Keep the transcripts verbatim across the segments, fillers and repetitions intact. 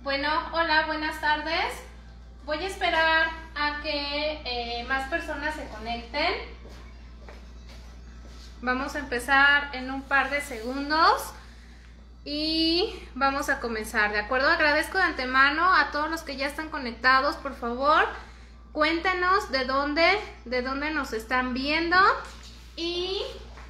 Bueno, hola, buenas tardes. Voy a esperar a que eh, más personas se conecten. Vamos a empezar en un par de segundos y vamos a comenzar, ¿de acuerdo? Agradezco de antemano a todos los que ya están conectados. Por favor, cuéntenos de dónde, de dónde nos están viendo y,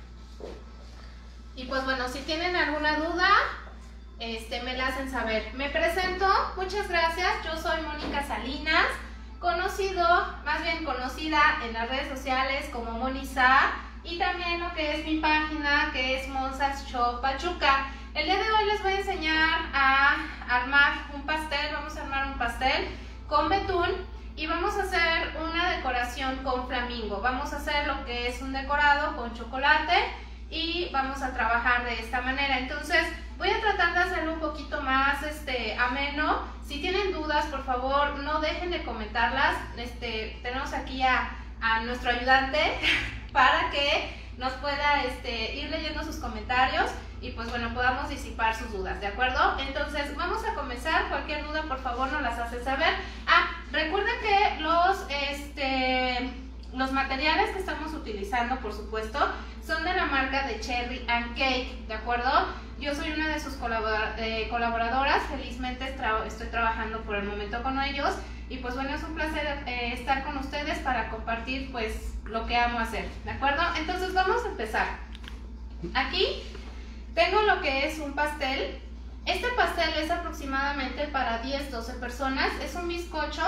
y pues bueno, si tienen alguna duda, Este, me la hacen saber. Me presento, muchas gracias. Yo soy Mónica Salinas, conocido, más bien conocida en las redes sociales como Monisa, y también lo que es mi página, que es Monsa's Shop Pachuca. El día de hoy les voy a enseñar a armar un pastel. Vamos a armar un pastel con betún y vamos a hacer una decoración con flamingo. Vamos a hacer lo que es un decorado con chocolate y vamos a trabajar de esta manera. Entonces voy a tratar de hacerlo un poquito más este, ameno. Si tienen dudas, por favor, no dejen de comentarlas. Este, tenemos aquí a, a nuestro ayudante para que nos pueda este, ir leyendo sus comentarios y pues bueno, podamos disipar sus dudas, ¿de acuerdo? Entonces vamos a comenzar. Cualquier duda, por favor, nos las hace saber. Ah, recuerden que los, este, los materiales que estamos utilizando, por supuesto, son de la marca de Cherry and Cake, ¿de acuerdo? Yo soy una de sus colabora eh, colaboradoras. Felizmente tra estoy trabajando por el momento con ellos y pues bueno, es un placer eh, estar con ustedes para compartir pues lo que amo hacer, ¿de acuerdo? Entonces vamos a empezar. Aquí tengo lo que es un pastel. Este pastel es aproximadamente para diez, doce personas. Es un bizcocho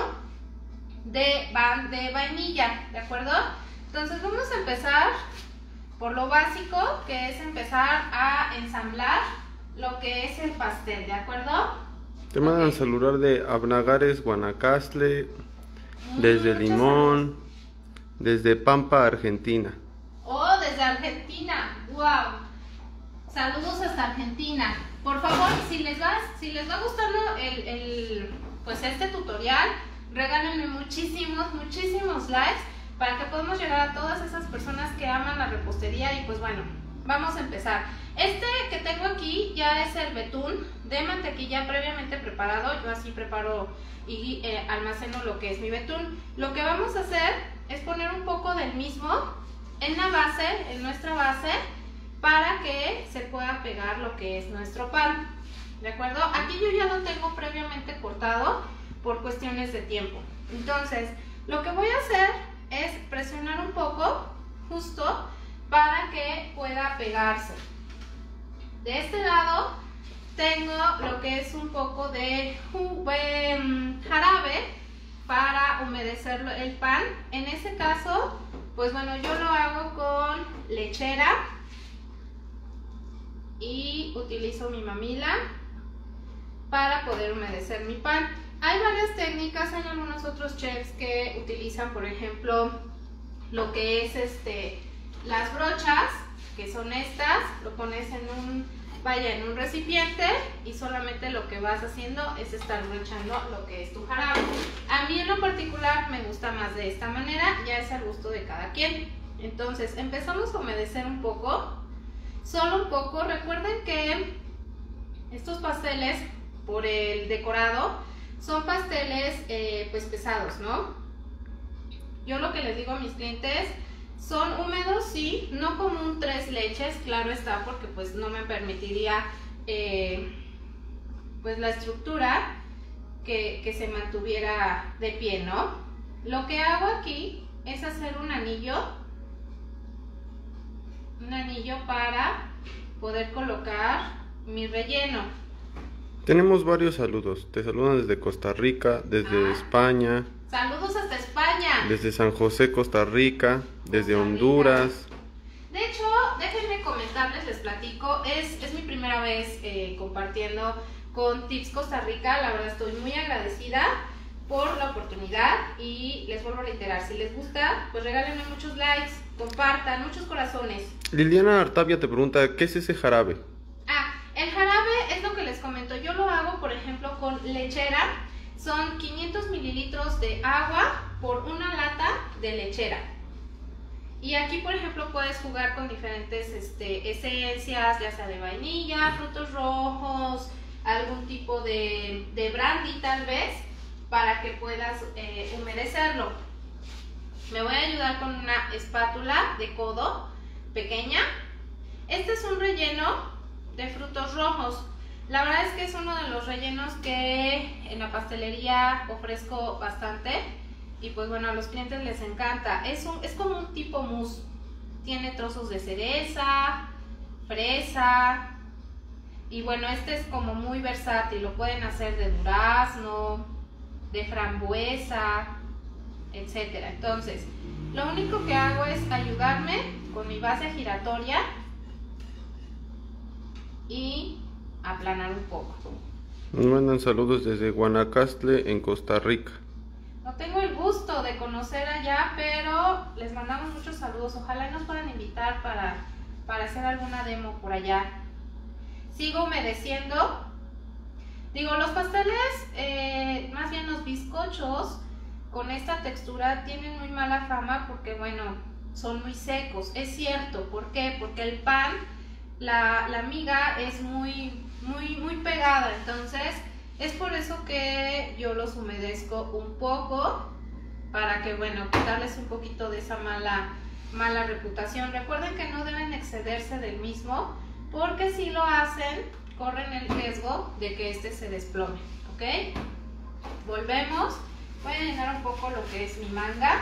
de, va de vainilla, ¿de acuerdo? Entonces vamos a empezar por lo básico, que es empezar a ensamblar lo que es el pastel, ¿de acuerdo? Te mandan okay. Saludar de Abnagares, Guanacaste, mm, desde Limón, saludos. Desde Pampa, Argentina. Oh, desde Argentina, wow. Saludos hasta Argentina. Por favor, si les va, si les va gustando el, el, pues este tutorial, regálenme muchísimos, muchísimos likes para que podamos llegar a todas esas personas que aman la repostería. Y pues bueno, vamos a empezar. Este que tengo aquí ya es el betún de mantequilla previamente preparado. Yo así preparo y eh, almaceno lo que es mi betún. Lo que vamos a hacer es poner un poco del mismo en la base, en nuestra base, para que se pueda pegar lo que es nuestro pan, ¿de acuerdo? Aquí yo ya lo tengo previamente cortado por cuestiones de tiempo. Entonces, lo que voy a hacer es presionar un poco, justo, para que pueda pegarse. De este lado tengo lo que es un poco de um, jarabe para humedecer el pan. En este caso, pues bueno, yo lo hago con lechera y utilizo mi mamila para poder humedecer mi pan. Hay varias técnicas, hay algunos otros chefs que utilizan, por ejemplo, lo que es este, las brochas, que son estas, lo pones en un, vaya, en un recipiente y solamente lo que vas haciendo es estar brochando lo que es tu jarabe. A mí en lo particular me gusta más de esta manera, ya es al gusto de cada quien. Entonces empezamos a humedecer un poco, solo un poco. Recuerden que estos pasteles, por el decorado, son pasteles eh, pues pesados, ¿no? Yo lo que les digo a mis clientes, son húmedos, sí, no como un tres leches, claro está, porque pues no me permitiría eh, pues la estructura que, que se mantuviera de pie, ¿no? Lo que hago aquí es hacer un anillo, un anillo para poder colocar mi relleno. Tenemos varios saludos. Te saludan desde Costa Rica, desde ah, España. Saludos hasta España. Desde San José, Costa Rica, desde Costa Honduras. Rica. De hecho, déjenme comentarles, les platico. Es, es mi primera vez eh, compartiendo con Tips Costa Rica. La verdad estoy muy agradecida por la oportunidad y les vuelvo a reiterar, si les gusta, pues regálenme muchos likes, compartan, muchos corazones. Liliana Artavia te pregunta, ¿qué es ese jarabe? El jarabe es lo que les comento, yo lo hago por ejemplo con lechera, son quinientos mililitros de agua por una lata de lechera. Y aquí por ejemplo puedes jugar con diferentes este, esencias, ya sea de vainilla, frutos rojos, algún tipo de, de brandy tal vez, para que puedas eh, humedecerlo. Me voy a ayudar con una espátula de codo pequeña. Este es un relleno de frutos rojos. La verdad es que es uno de los rellenos que en la pastelería ofrezco bastante y pues bueno, a los clientes les encanta. Es, un, es como un tipo mousse. Tiene trozos de cereza, fresa y bueno, este es como muy versátil. Lo pueden hacer de durazno, de frambuesa, etcétera. Entonces, lo único que hago es ayudarme con mi base giratoria y aplanar un poco. Nos mandan saludos desde Guanacaste, en Costa Rica. No tengo el gusto de conocer allá, pero les mandamos muchos saludos. Ojalá nos puedan invitar para, para hacer alguna demo por allá. Sigo humedeciendo. Digo, los pasteles, eh, más bien los bizcochos, con esta textura tienen muy mala fama porque, bueno, son muy secos. Es cierto, ¿por qué? Porque el pan, la, la miga es muy, muy, muy pegada. Entonces, es por eso que yo los humedezco un poco, para que, bueno, quitarles un poquito de esa mala, mala reputación. Recuerden que no deben excederse del mismo, porque si lo hacen, corren el riesgo de que este se desplome, ¿ok? Volvemos. Voy a llenar un poco lo que es mi manga.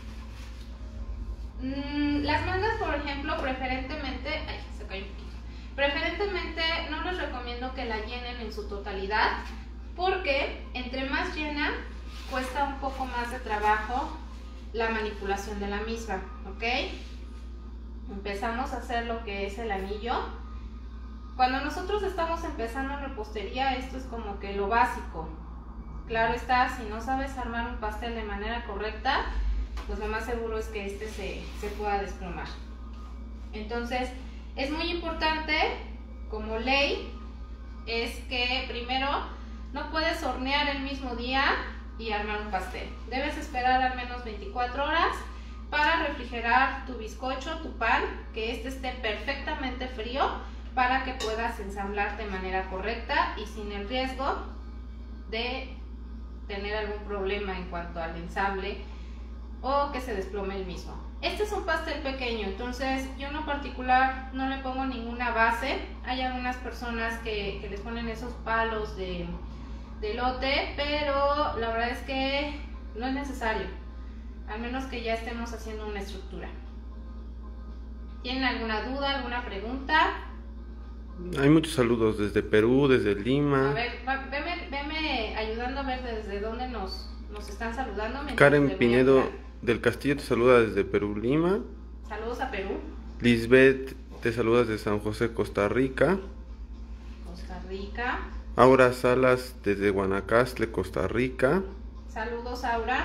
Mm, las mangas, por ejemplo, preferentemente... Ay, se cayó un poquito. Preferentemente no les recomiendo que la llenen en su totalidad, porque entre más llena, cuesta un poco más de trabajo la manipulación de la misma, ¿ok? Empezamos a hacer lo que es el anillo. Cuando nosotros estamos empezando en repostería, esto es como que lo básico. Claro está, si no sabes armar un pastel de manera correcta, pues lo más seguro es que este se, se pueda desplomar. Entonces, es muy importante, como ley, es que primero no puedes hornear el mismo día y armar un pastel. Debes esperar al menos veinticuatro horas para refrigerar tu bizcocho, tu pan, que este esté perfectamente frío, para que puedas ensamblar de manera correcta y sin el riesgo de tener algún problema en cuanto al ensamble o que se desplome el mismo. Este es un pastel pequeño, entonces yo en lo particular no le pongo ninguna base. Hay algunas personas que, que les ponen esos palos de, de elote, pero la verdad es que no es necesario, al menos que ya estemos haciendo una estructura. ¿Tienen alguna duda, alguna pregunta? Hay muchos saludos desde Perú, desde Lima. A ver, va, veme, veme ayudando a ver desde dónde nos, nos están saludando. Karen Pinedo del Castillo te saluda desde Perú, Lima. Saludos a Perú. Lisbeth te saluda desde San José, Costa Rica. Costa Rica. Aura Salas desde Guanacaste, Costa Rica. Saludos, Aura.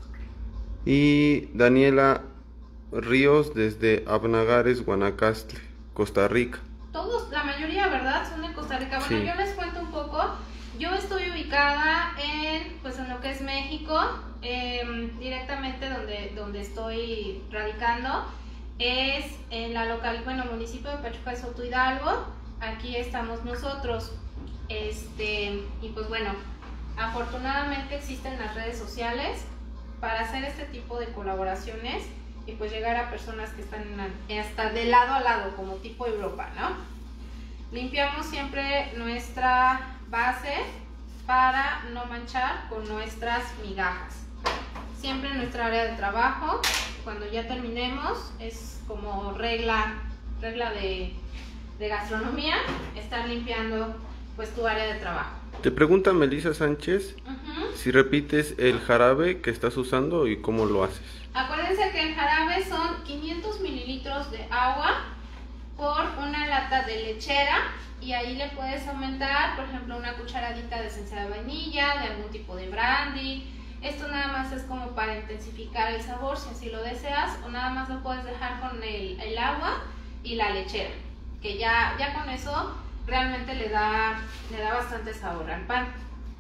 Y Daniela Ríos desde Abnagares, Guanacaste, Costa Rica. Todos, la mayoría, ¿verdad? Son de Costa Rica. Bueno, sí. Yo les cuento un poco. Yo estoy ubicada en, pues, en lo que es México, eh, directamente donde, donde estoy radicando. Es en la local, bueno, municipio de Pachuca de Soto Hidalgo. Aquí estamos nosotros. Este, y pues bueno, afortunadamente existen las redes sociales para hacer este tipo de colaboraciones y pues llegar a personas que están en, hasta de lado a lado, como tipo Europa, ¿no? Limpiamos siempre nuestra base para no manchar con nuestras migajas. Siempre en nuestra área de trabajo, cuando ya terminemos, es como regla, regla de, de gastronomía, estar limpiando pues tu área de trabajo. Te pregunta Melissa Sánchez uh-huh. si repites el jarabe que estás usando y cómo lo haces. Acuérdense que el jarabe son quinientos mililitros de agua por una lata de lechera, y ahí le puedes aumentar, por ejemplo, una cucharadita de esencia de vainilla, de algún tipo de brandy. Esto nada más es como para intensificar el sabor, si así lo deseas, o nada más lo puedes dejar con el, el agua y la lechera, que ya, ya con eso realmente le da, le da bastante sabor al pan.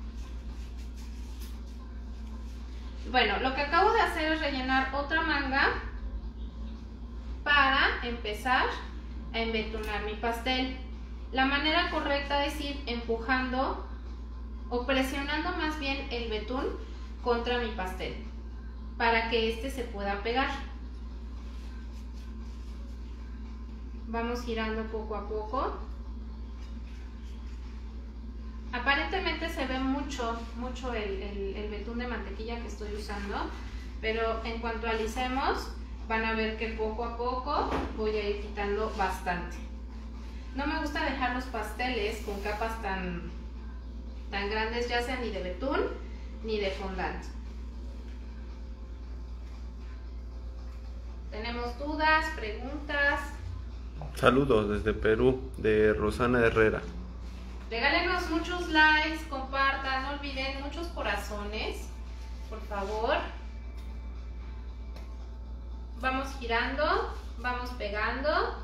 Bueno, lo que acabo de hacer es rellenar otra manga para empezar a embetunar mi pastel. La manera correcta es ir empujando o presionando más bien el betún contra mi pastel para que este se pueda pegar. Vamos girando poco a poco. Aparentemente se ve mucho, mucho el, el, el betún de mantequilla que estoy usando, pero en cuanto alicemos van a ver que poco a poco voy a ir quitando bastante. No me gusta dejar los pasteles con capas tan, tan grandes, ya sea ni de betún ni de fondant. ¿Tenemos dudas, preguntas? Saludos desde Perú, de Rosana Herrera. Regálenos muchos likes, compartan, no olviden muchos corazones, por favor. Vamos girando, vamos pegando.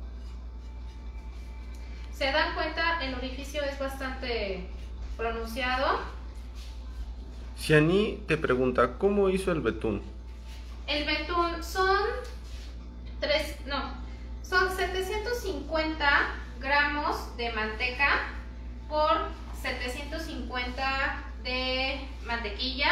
¿Se dan cuenta? El orificio es bastante pronunciado. Xiani te pregunta, ¿cómo hizo el betún? El betún son tres, no, son setecientos cincuenta gramos de manteca por setecientos cincuenta de mantequilla,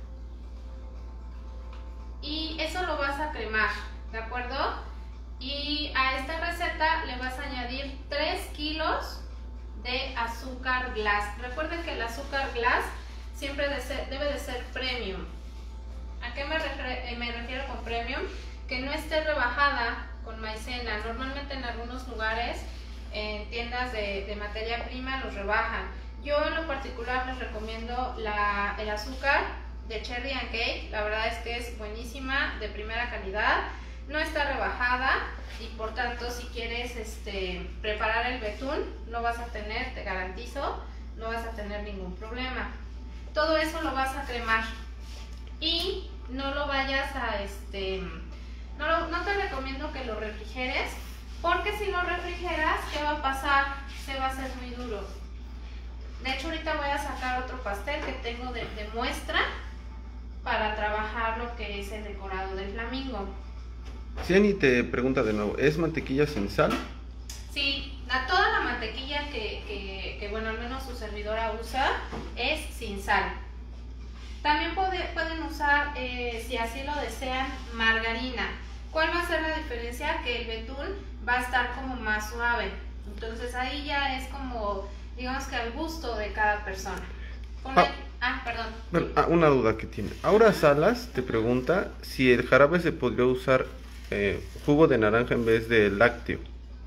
y eso lo vas a cremar, ¿de acuerdo? Y a esta receta le vas a añadir tres kilos de azúcar glass. Recuerden que el azúcar glass siempre de ser, debe de ser premium. ¿A qué me, refiero, me refiero con premium? Que no esté rebajada con maicena. Normalmente en algunos lugares, en tiendas de, de materia prima, los rebajan. Yo en lo particular les recomiendo la, el azúcar de Cherry and Cake. La verdad es que es buenísima, de primera calidad, no está rebajada, y por tanto si quieres este, preparar el betún, no vas a tener, te garantizo, no vas a tener ningún problema. Todo eso lo vas a cremar y no lo vayas a, este, no, lo, no te recomiendo que lo refrigeres, porque si lo refrigeras, ¿qué va a pasar? Se va a hacer muy duro. De hecho, ahorita voy a sacar otro pastel que tengo de, de muestra para trabajar lo que es el decorado del flamingo. Ciani te pregunta de nuevo, ¿es mantequilla sin sal? Sí, la, toda la mantequilla que, que, que, bueno, al menos su servidora usa, es sin sal. También puede, pueden usar, eh, si así lo desean, margarina. ¿Cuál va a ser la diferencia? Que el betún va a estar como más suave. Entonces ahí ya es como, digamos que al gusto de cada persona. Ponle, ah, ah, perdón. Bueno, ah, una duda que tiene. Aura Salas te pregunta si el jarabe se podría usar eh, jugo de naranja en vez de lácteo.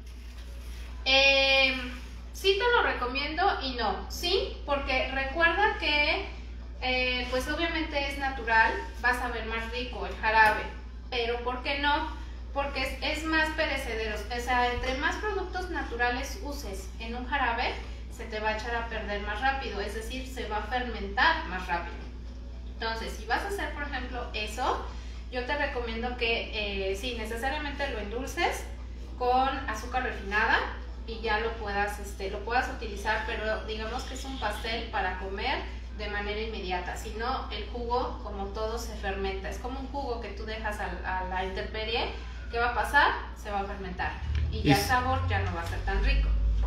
Eh, sí te lo recomiendo y no. Sí, porque recuerda que eh, pues obviamente es natural, vas a ver más rico el jarabe. Pero ¿por qué no? Porque es, es más perecedero. O sea, entre más productos naturales uses en un jarabe, se te va a echar a perder más rápido, es decir, se va a fermentar más rápido. Entonces, si vas a hacer, por ejemplo, eso, yo te recomiendo que, eh, sí, necesariamente lo endulces con azúcar refinada y ya lo puedas, este, lo puedas utilizar, pero digamos que es un pastel para comer de manera inmediata. Si no, el jugo, como todo, se fermenta. Es como un jugo que tú dejas a, a la intemperie. ¿Qué va a pasar? Se va a fermentar y ya el sabor ya no va a ser tan rico.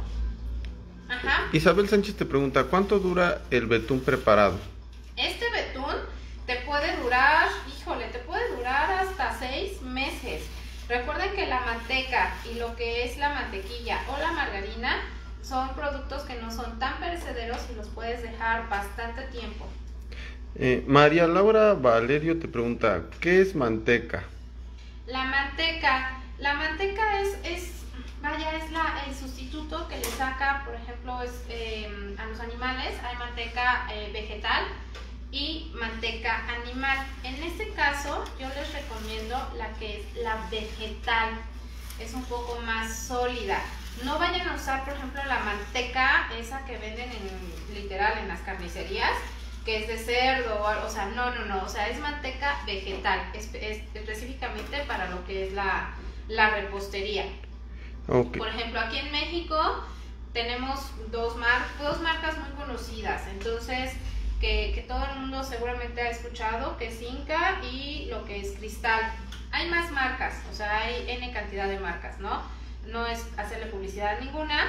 Ajá. Isabel Sánchez te pregunta, ¿cuánto dura el betún preparado? Este betún te puede durar, híjole, te puede durar hasta seis meses. Recuerden que la manteca y lo que es la mantequilla o la margarina son productos que no son tan perecederos y los puedes dejar bastante tiempo. Eh, María Laura Valerio te pregunta, ¿qué es manteca? La manteca, la manteca es, es vaya, es la, el sustituto que le saca, por ejemplo, es, eh, a los animales. Hay manteca eh, vegetal y manteca animal. En este caso, yo les recomiendo la que es la vegetal. Es un poco más sólida. No vayan a usar, por ejemplo, la manteca esa que venden en, literal en las carnicerías, que es de cerdo, o, o sea, no, no, no, o sea, es manteca vegetal, es, es específicamente para lo que es la, la repostería. Okay. Por ejemplo, aquí en México tenemos dos, mar, dos marcas muy conocidas, entonces, que, que todo el mundo seguramente ha escuchado, que es Inca y lo que es Cristal. Hay más marcas, o sea, hay N cantidad de marcas, ¿no? No es hacerle publicidad ninguna,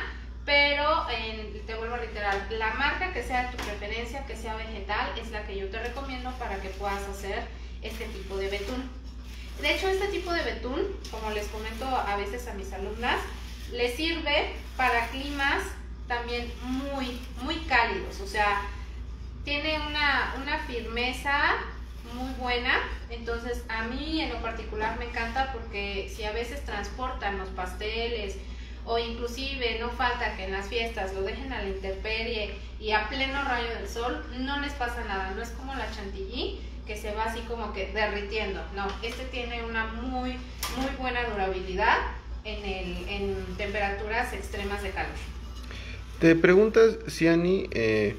pero en, te vuelvo a reiterar, la marca que sea de tu preferencia, que sea vegetal, es la que yo te recomiendo para que puedas hacer este tipo de betún. De hecho, este tipo de betún, como les comento a veces a mis alumnas, les sirve para climas también muy, muy cálidos, o sea, tiene una, una firmeza muy buena. Entonces a mí en lo particular me encanta porque si a veces transportan los pasteles o inclusive no falta que en las fiestas lo dejen a la intemperie y a pleno rayo del sol, no les pasa nada, no es como la chantilly que se va así como que derritiendo, no, este tiene una muy, muy buena durabilidad en, el, en temperaturas extremas de calor. Te preguntas, Ciani, eh,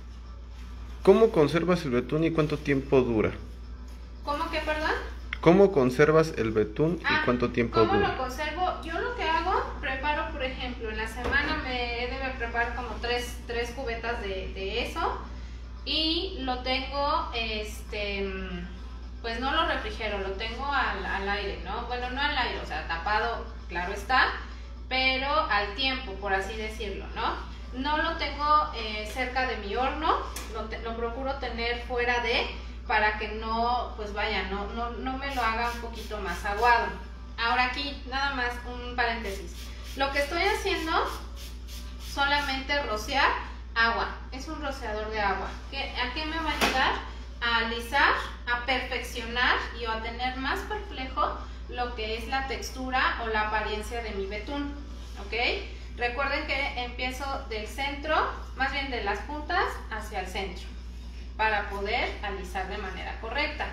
¿cómo conservas el betún y cuánto tiempo dura? ¿Cómo que, perdón? ¿Cómo conservas el betún ah, y cuánto tiempo ¿cómo dura? ¿Cómo lo conservo? Yo lo que hago, preparo, por ejemplo, en la semana me debe preparar como tres, tres cubetas de, de eso y lo tengo, este, pues no lo refrigero, lo tengo al, al aire, ¿no? Bueno, no al aire, o sea, tapado, claro está, pero al tiempo, por así decirlo, ¿no? No lo tengo eh, cerca de mi horno, lo, te, lo procuro tener fuera de, para que no, pues vaya, no, no, no me lo haga un poquito más aguado. Ahora aquí, nada más un paréntesis. Lo que estoy haciendo, solamente rociar agua, es un rociador de agua. ¿A qué me va a ayudar? A alisar, a perfeccionar y a tener más perplejo lo que es la textura o la apariencia de mi betún, ¿ok? Recuerden que empiezo del centro, más bien de las puntas hacia el centro, para poder alisar de manera correcta.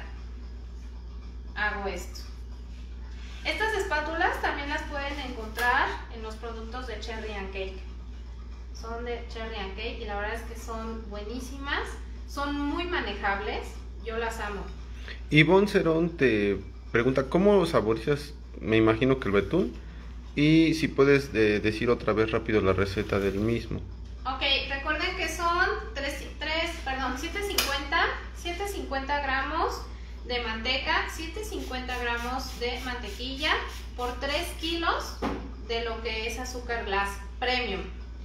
Hago esto. Estas espátulas también las pueden encontrar en los productos de Cherry and Cake. Son de Cherry and Cake y la verdad es que son buenísimas, son muy manejables, yo las amo. Ivonne Cerón te pregunta, ¿cómo saborizas, me imagino que el betún? Y si puedes eh, decir otra vez rápido la receta del mismo. Ok, recuerden que son tres, tres, perdón, setecientos cincuenta gramos de manteca, setecientos cincuenta gramos de mantequilla por tres kilos de lo que es azúcar glass premium.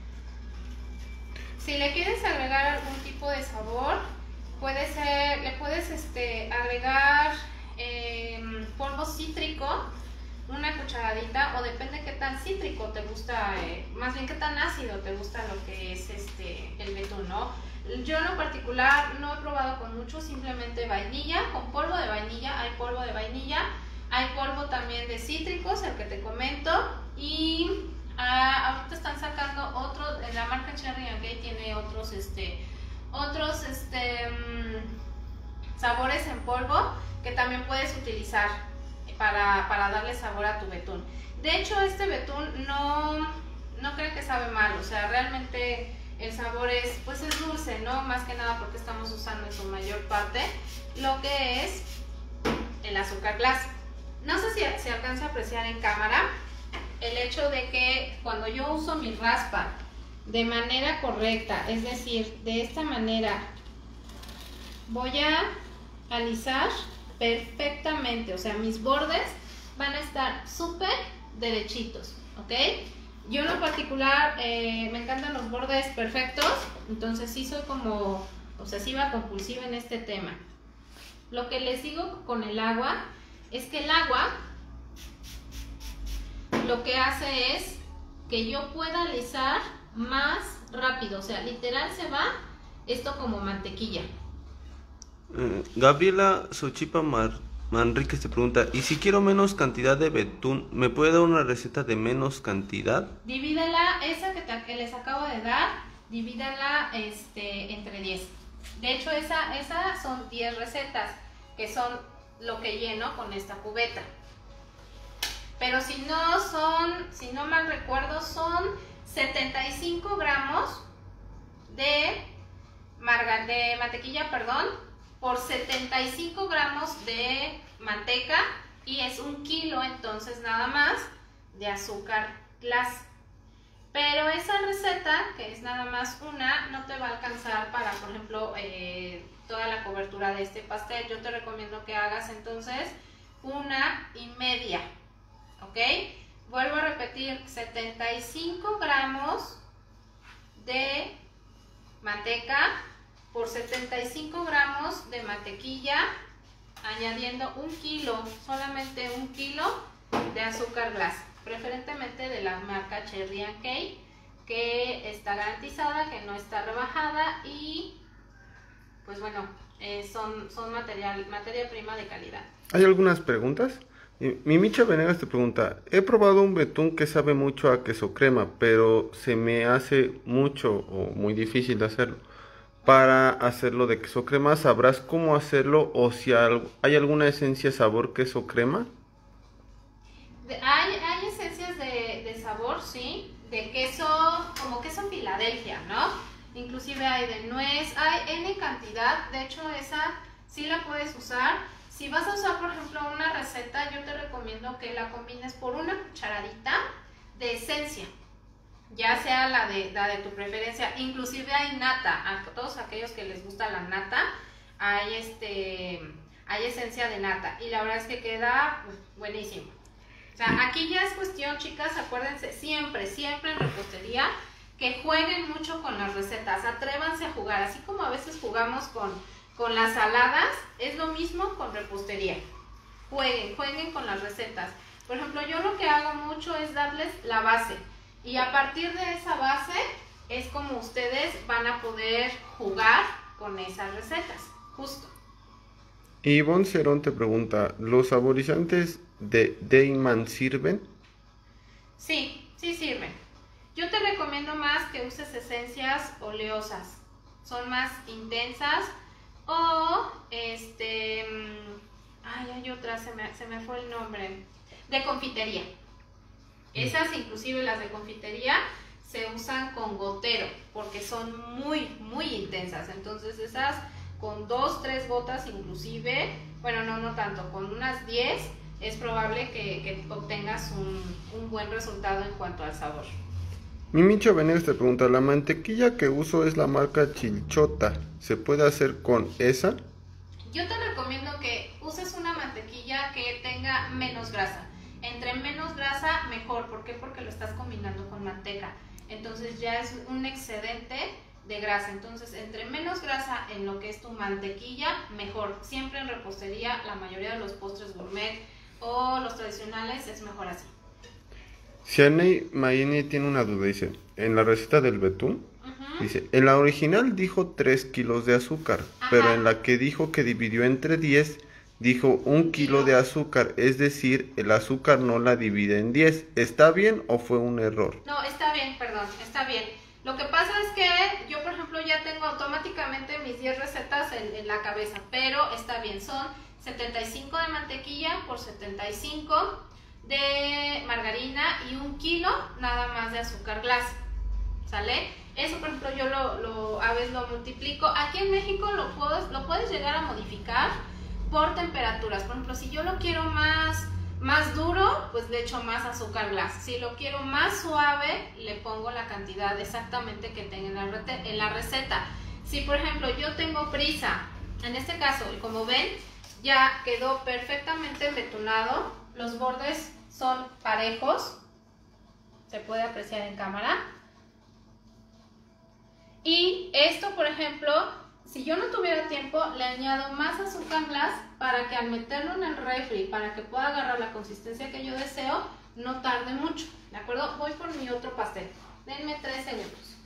Si le quieres agregar algún tipo de sabor, puede ser, le puedes este, agregar eh, polvo cítrico, una cucharadita, o depende qué tan cítrico te gusta, eh, más bien qué tan ácido te gusta lo que es este el betún, ¿no? Yo en lo particular no he probado con mucho, simplemente vainilla, con polvo de vainilla, hay polvo de vainilla, hay polvo también de cítricos, el que te comento, y ah, ahorita están sacando otro, la marca Cherry and Cake tiene otros, este, otros, este, mmm, sabores en polvo que también puedes utilizar Para, para darle sabor a tu betún. De hecho, este betún no, no creo que sabe mal, o sea, realmente el sabor es, pues es dulce, ¿no? Más que nada porque estamos usando en su mayor parte lo que es el azúcar glass. No sé si se alcanza a apreciar en cámara el hecho de que cuando yo uso mi raspa de manera correcta, es decir, de esta manera, voy a alisar perfectamente, o sea, mis bordes van a estar súper derechitos, ¿ok? Yo en lo particular eh, me encantan los bordes perfectos, entonces sí soy como obsesiva compulsiva en este tema. Lo que les digo con el agua es que el agua lo que hace es que yo pueda alisar más rápido, o sea, literal se va esto como mantequilla. Uh, Gabriela Sochipa Mar Manríquez te pregunta, ¿y si quiero menos cantidad de betún, me puede dar una receta de menos cantidad? Divídela, esa que, te, que les acabo de dar, divídala este, entre diez. De hecho, esa, esa son diez recetas, que son lo que lleno con esta cubeta. Pero si no son, si no mal recuerdo, son setenta y cinco gramos de, marga, de mantequilla, perdón, por setenta y cinco gramos de manteca, y es un kilo entonces nada más de azúcar glass. Pero esa receta, que es nada más una, no te va a alcanzar para, por ejemplo, eh, toda la cobertura de este pastel. Yo te recomiendo que hagas entonces una y media, ¿ok? Vuelvo a repetir, setenta y cinco gramos de manteca por setenta y cinco gramos de mantequilla, añadiendo un kilo, solamente un kilo de azúcar glass, preferentemente de la marca Cherry and Cake, que está garantizada, que no está rebajada y pues bueno, eh, son, son material, materia prima de calidad. Hay algunas preguntas. Mi Micha Venegas te pregunta, he probado un betún que sabe mucho a queso crema, pero se me hace mucho o muy difícil de hacerlo. Para hacerlo de queso crema, ¿sabrás cómo hacerlo o si hay alguna esencia sabor queso crema? De, hay, hay esencias de, de sabor, sí, de queso, como queso Filadelfia, ¿no? Inclusive hay de nuez, hay N cantidad, de hecho esa sí la puedes usar. Si vas a usar, por ejemplo, una receta, yo te recomiendo que la combines por una cucharadita de esencia, ya sea la de, la de tu preferencia. Inclusive hay nata, a todos aquellos que les gusta la nata, hay, este, hay esencia de nata y la verdad es que queda pues, buenísimo. O sea, aquí ya es cuestión, chicas, acuérdense, siempre, siempre en repostería, que jueguen mucho con las recetas, atrévanse a jugar, así como a veces jugamos con... Con las saladas es lo mismo con repostería. Jueguen, jueguen con las recetas. Por ejemplo, yo lo que hago mucho es darles la base. Y a partir de esa base es como ustedes van a poder jugar con esas recetas. Justo. Ivonne Cerón te pregunta, ¿los saborizantes de Deiman sirven? Sí, sí sirven. Yo te recomiendo más que uses esencias oleosas. Son más intensas. O, este, ay, hay otra, se me, se me fue el nombre, de confitería. Esas, inclusive las de confitería, se usan con gotero, porque son muy, muy intensas. Entonces esas, con dos, tres gotas inclusive, bueno, no, no tanto, con unas diez, es probable que, que obtengas un, un buen resultado en cuanto al sabor. Mi Micho Venegas te pregunta, la mantequilla que uso es la marca Chilchota, ¿se puede hacer con esa? Yo te recomiendo que uses una mantequilla que tenga menos grasa. Entre menos grasa, mejor. ¿Por qué? Porque lo estás combinando con manteca. Entonces ya es un excedente de grasa. Entonces, entre menos grasa en lo que es tu mantequilla, mejor. Siempre en repostería, la mayoría de los postres gourmet o los tradicionales es mejor así. Sianei Mayeni tiene una duda, dice, en la receta del betún, uh-huh. dice, en la original dijo tres kilos de azúcar, ajá. pero en la que dijo que dividió entre diez, dijo un kilo de azúcar, es decir, el azúcar no la divide en diez. ¿Está bien o fue un error? No, está bien, perdón, está bien. Lo que pasa es que yo, por ejemplo, ya tengo automáticamente mis diez recetas en, en la cabeza, pero está bien, son setenta y cinco de mantequilla por setenta y cinco de margarina y un kilo nada más de azúcar glass, ¿sale? Eso, por ejemplo, yo lo, lo, a veces lo multiplico. Aquí en México lo puedes, lo puedes llegar a modificar por temperaturas. Por ejemplo, si yo lo quiero más, más duro, pues le echo más azúcar glass. Si lo quiero más suave, le pongo la cantidad exactamente que tenga en la, en la receta. Si, por ejemplo, yo tengo prisa, en este caso, como ven, ya quedó perfectamente embetunado. Los bordes son parejos, se puede apreciar en cámara. Y esto, por ejemplo, si yo no tuviera tiempo, le añado más azúcar glass para que al meterlo en el refri, para que pueda agarrar la consistencia que yo deseo, no tarde mucho, ¿de acuerdo? Voy por mi otro pastel. Denme tres segundos.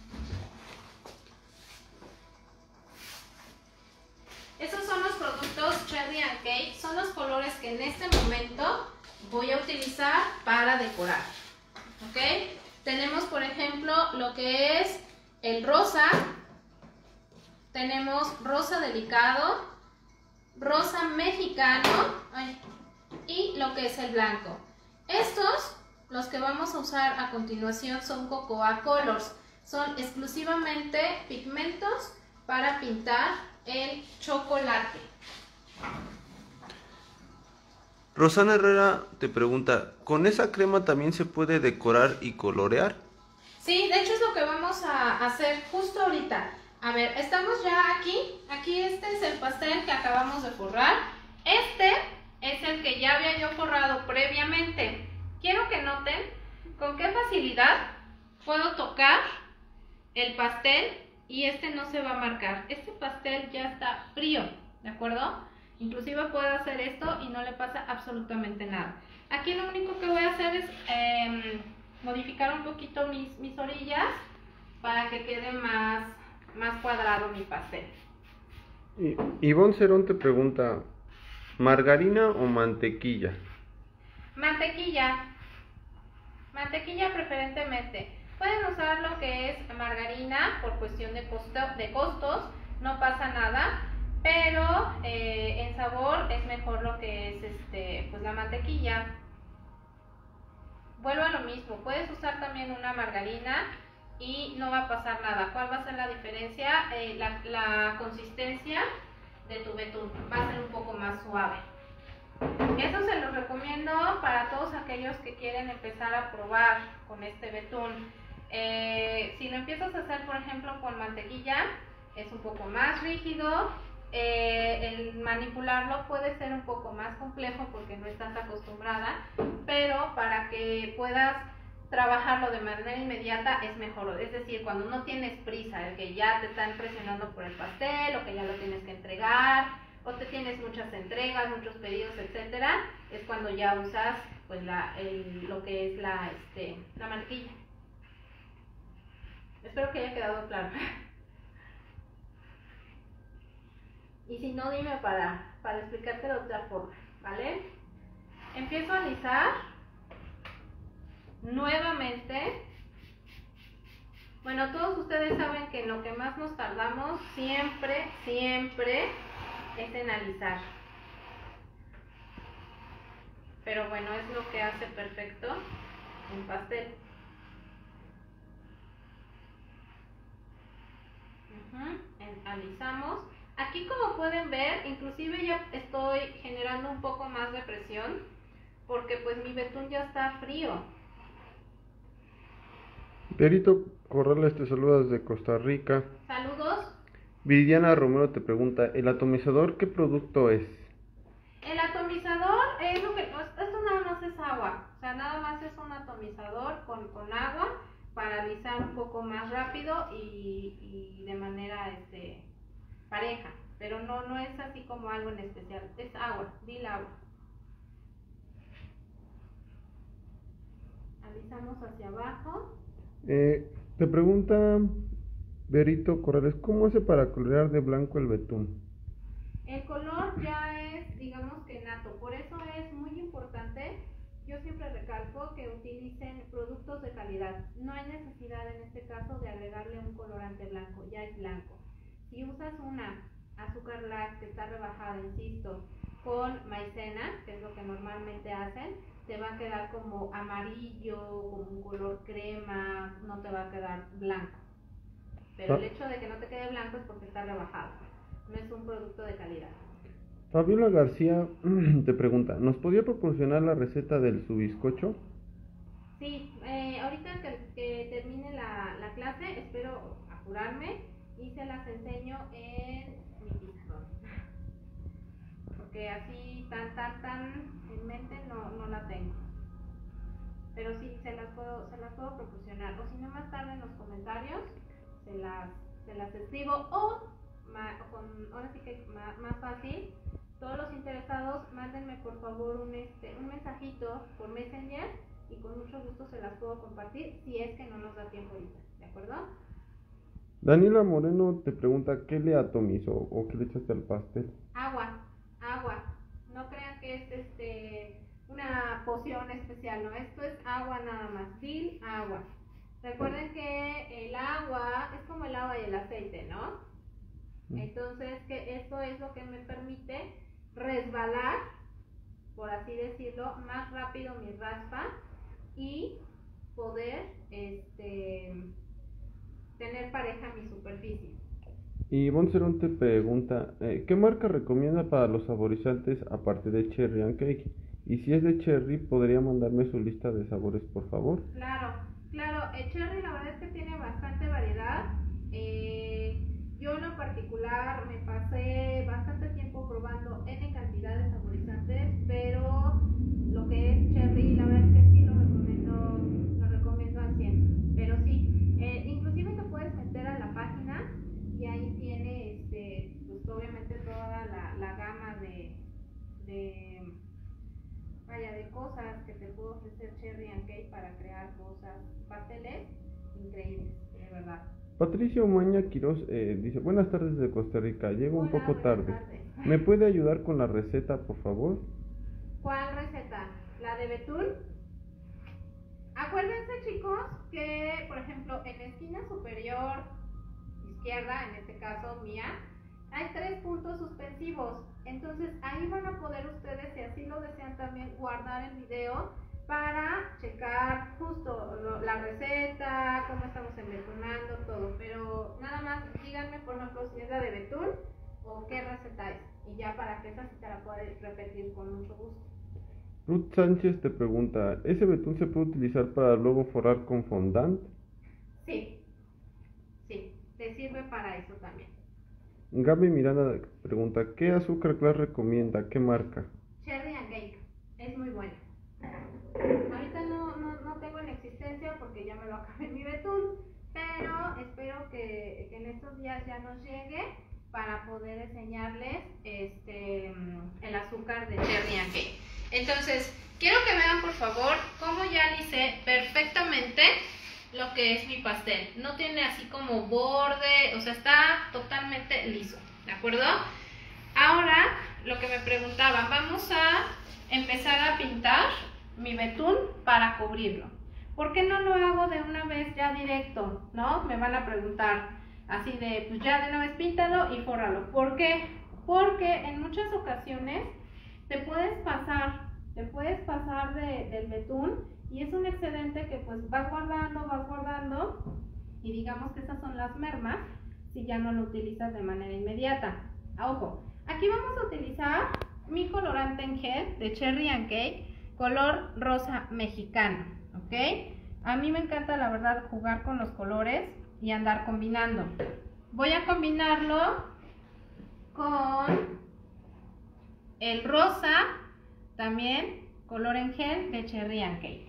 Estos son los productos Cherry and Cake, son los colores que en este momento voy a utilizar para decorar, ¿ok? Tenemos, por ejemplo, lo que es el rosa, tenemos rosa delicado, rosa mexicano, ay, y lo que es el blanco. Estos, los que vamos a usar a continuación, son Cocoa Colors, son exclusivamente pigmentos para pintar el chocolate. Rosana Herrera te pregunta, ¿con esa crema también se puede decorar y colorear? Sí, de hecho es lo que vamos a hacer justo ahorita. A ver, estamos ya aquí. Aquí este es el pastel que acabamos de forrar. Este es el que ya había yo forrado previamente. Quiero que noten con qué facilidad puedo tocar el pastel y este no se va a marcar. Este pastel ya está frío, ¿de acuerdo? Inclusive puedo hacer esto y no le pasa absolutamente nada. Aquí lo único que voy a hacer es eh, modificar un poquito mis, mis orillas para que quede más, más cuadrado mi pastel. Y, Ivonne Cerón te pregunta, ¿margarina o mantequilla? Mantequilla. Mantequilla preferentemente. Pueden usar lo que es margarina por cuestión de, costo, de costos, no pasa nada, pero eh, en sabor es mejor lo que es este, pues la mantequilla. Vuelvo a lo mismo, puedes usar también una margarina y no va a pasar nada. ¿Cuál va a ser la diferencia? Eh, la, la consistencia de tu betún va a ser un poco más suave. Eso se los recomiendo para todos aquellos que quieren empezar a probar con este betún. Eh, si lo empiezas a hacer, por ejemplo, con mantequilla, es un poco más rígido. Eh, el manipularlo puede ser un poco más complejo porque no estás acostumbrada, pero para que puedas trabajarlo de manera inmediata es mejor. Es decir, cuando no tienes prisa, el que ya te están presionando por el pastel o que ya lo tienes que entregar, o te tienes muchas entregas, muchos pedidos, etcétera, es cuando ya usas pues la, el, lo que es la, este, la mantequilla. Espero que haya quedado claro. Y si no, dime para, para explicarte de otra forma, ¿vale? Empiezo a alisar nuevamente. Bueno, todos ustedes saben que en lo que más nos tardamos siempre, siempre es en alisar. Pero bueno, es lo que hace perfecto un pastel. Uh-huh. Alisamos. Aquí, como pueden ver, inclusive ya estoy generando un poco más de presión porque pues mi betún ya está frío. Perito Corrales te saluda desde Costa Rica. Saludos. Viviana Romero te pregunta, ¿el atomizador qué producto es? El atomizador es lo que, esto nada más es agua, o sea, nada más es un atomizador con, con agua para alisar un poco más rápido y, y de manera este, pareja, pero no, no es así como algo en especial, es agua, dile agua. Alisamos hacia abajo. Eh, te pregunta Berito Corrales, ¿cómo hace para colorear de blanco el betún? El color ya es, digamos que nato, por eso es muy importante, yo siempre recalco que utilicen productos de calidad. No hay necesidad en este caso de agregarle un colorante blanco, ya es blanco. Si usas una azúcar glass que está rebajada, insisto, con maicena, que es lo que normalmente hacen, te va a quedar como amarillo, como un color crema, no te va a quedar blanco. Pero el hecho de que no te quede blanco es porque está rebajado, no es un producto de calidad. Fabiola García te pregunta, ¿nos podría proporcionar la receta del su bizcocho? Sí, eh, ahorita que, que termine la, la clase, espero apurarme y se las enseño en mi pizarrón. Porque así tan, tan, tan en mente no, no la tengo. Pero sí, se las puedo, se las puedo proporcionar. O si no, más tarde en los comentarios se las, se las escribo. O, ma, con, ahora sí que más, más fácil, todos los interesados, mándenme por favor un, este, un mensajito por Messenger y con mucho gusto se las puedo compartir si es que no nos da tiempo ahorita, ¿de acuerdo? Daniela Moreno te pregunta, ¿qué le atomizó o qué le echaste al pastel? Agua, agua. No crean que es este una poción especial, no, esto es agua nada más, Dil agua. Recuerden que el agua es como el agua y el aceite, ¿no? Entonces, que esto es lo que me permite resbalar, por así decirlo, más rápido mi raspa y poder este, tener pareja mi superficie. Y Ivonne Cerón te pregunta, eh, ¿qué marca recomienda para los saborizantes aparte de Cherry and Cake? Y si es de Cherry, ¿podría mandarme su lista de sabores, por favor? Claro, claro, el Cherry la verdad es que tiene bastante variedad. Eh, yo en lo particular me pasé bastante tiempo probando N cantidad de saborizantes, pero lo que es Cherry, la verdad es que sí lo recomiendo, lo recomiendo al cien. Pero sí, eh, inclusive te puedes meter de, vaya, de cosas que te puedo ofrecer Cherry and Cake para crear cosas, pasteles increíbles, de verdad. Patricia Umaña Quiroz eh, dice, buenas tardes de Costa Rica, llego Hola, un poco tarde. Tardes. ¿Me puede ayudar con la receta, por favor? ¿Cuál receta? ¿La de betún? Acuérdense, chicos, que, por ejemplo, en la esquina superior izquierda, en este caso mía, hay tres puntos suspensivos. Entonces, ahí van a poder ustedes, si así lo desean, también guardar el video para checar justo lo, la receta, cómo estamos embetunando, todo. Pero nada más díganme, por ejemplo, si es la de betún o qué receta es. Y ya para que esa sí te la pueda repetir con mucho gusto. Ruth Sánchez te pregunta, ¿ese betún se puede utilizar para luego forrar con fondant? Sí, sí, te sirve para eso también. Gaby Miranda pregunta, ¿qué azúcar glass recomienda? ¿Qué marca? Cherry and Cake, es muy buena. Ahorita no, no, no tengo en existencia porque ya me lo acabé mi betún, pero espero que, que en estos días ya nos llegue para poder enseñarles este, el azúcar de Cherry and Cake. Entonces, quiero que vean por favor cómo ya lisé perfectamente lo que es mi pastel. No tiene así como borde, o sea, está totalmente liso, ¿de acuerdo? Ahora, lo que me preguntaban, vamos a empezar a pintar mi betún para cubrirlo. ¿Por qué no lo hago de una vez ya directo? ¿No? Me van a preguntar así de, pues ya de una vez píntalo y fórralo. ¿Por qué? Porque en muchas ocasiones te puedes pasar, te puedes pasar de, del betún y es un excedente que pues vas guardando, vas guardando y digamos que esas son las mermas si ya no lo utilizas de manera inmediata. Ojo, aquí vamos a utilizar mi colorante en gel de Cherry and Cake, color rosa mexicano, ¿ok? A mí me encanta la verdad jugar con los colores y andar combinando. Voy a combinarlo con el rosa, también color en gel de Cherry and Cake.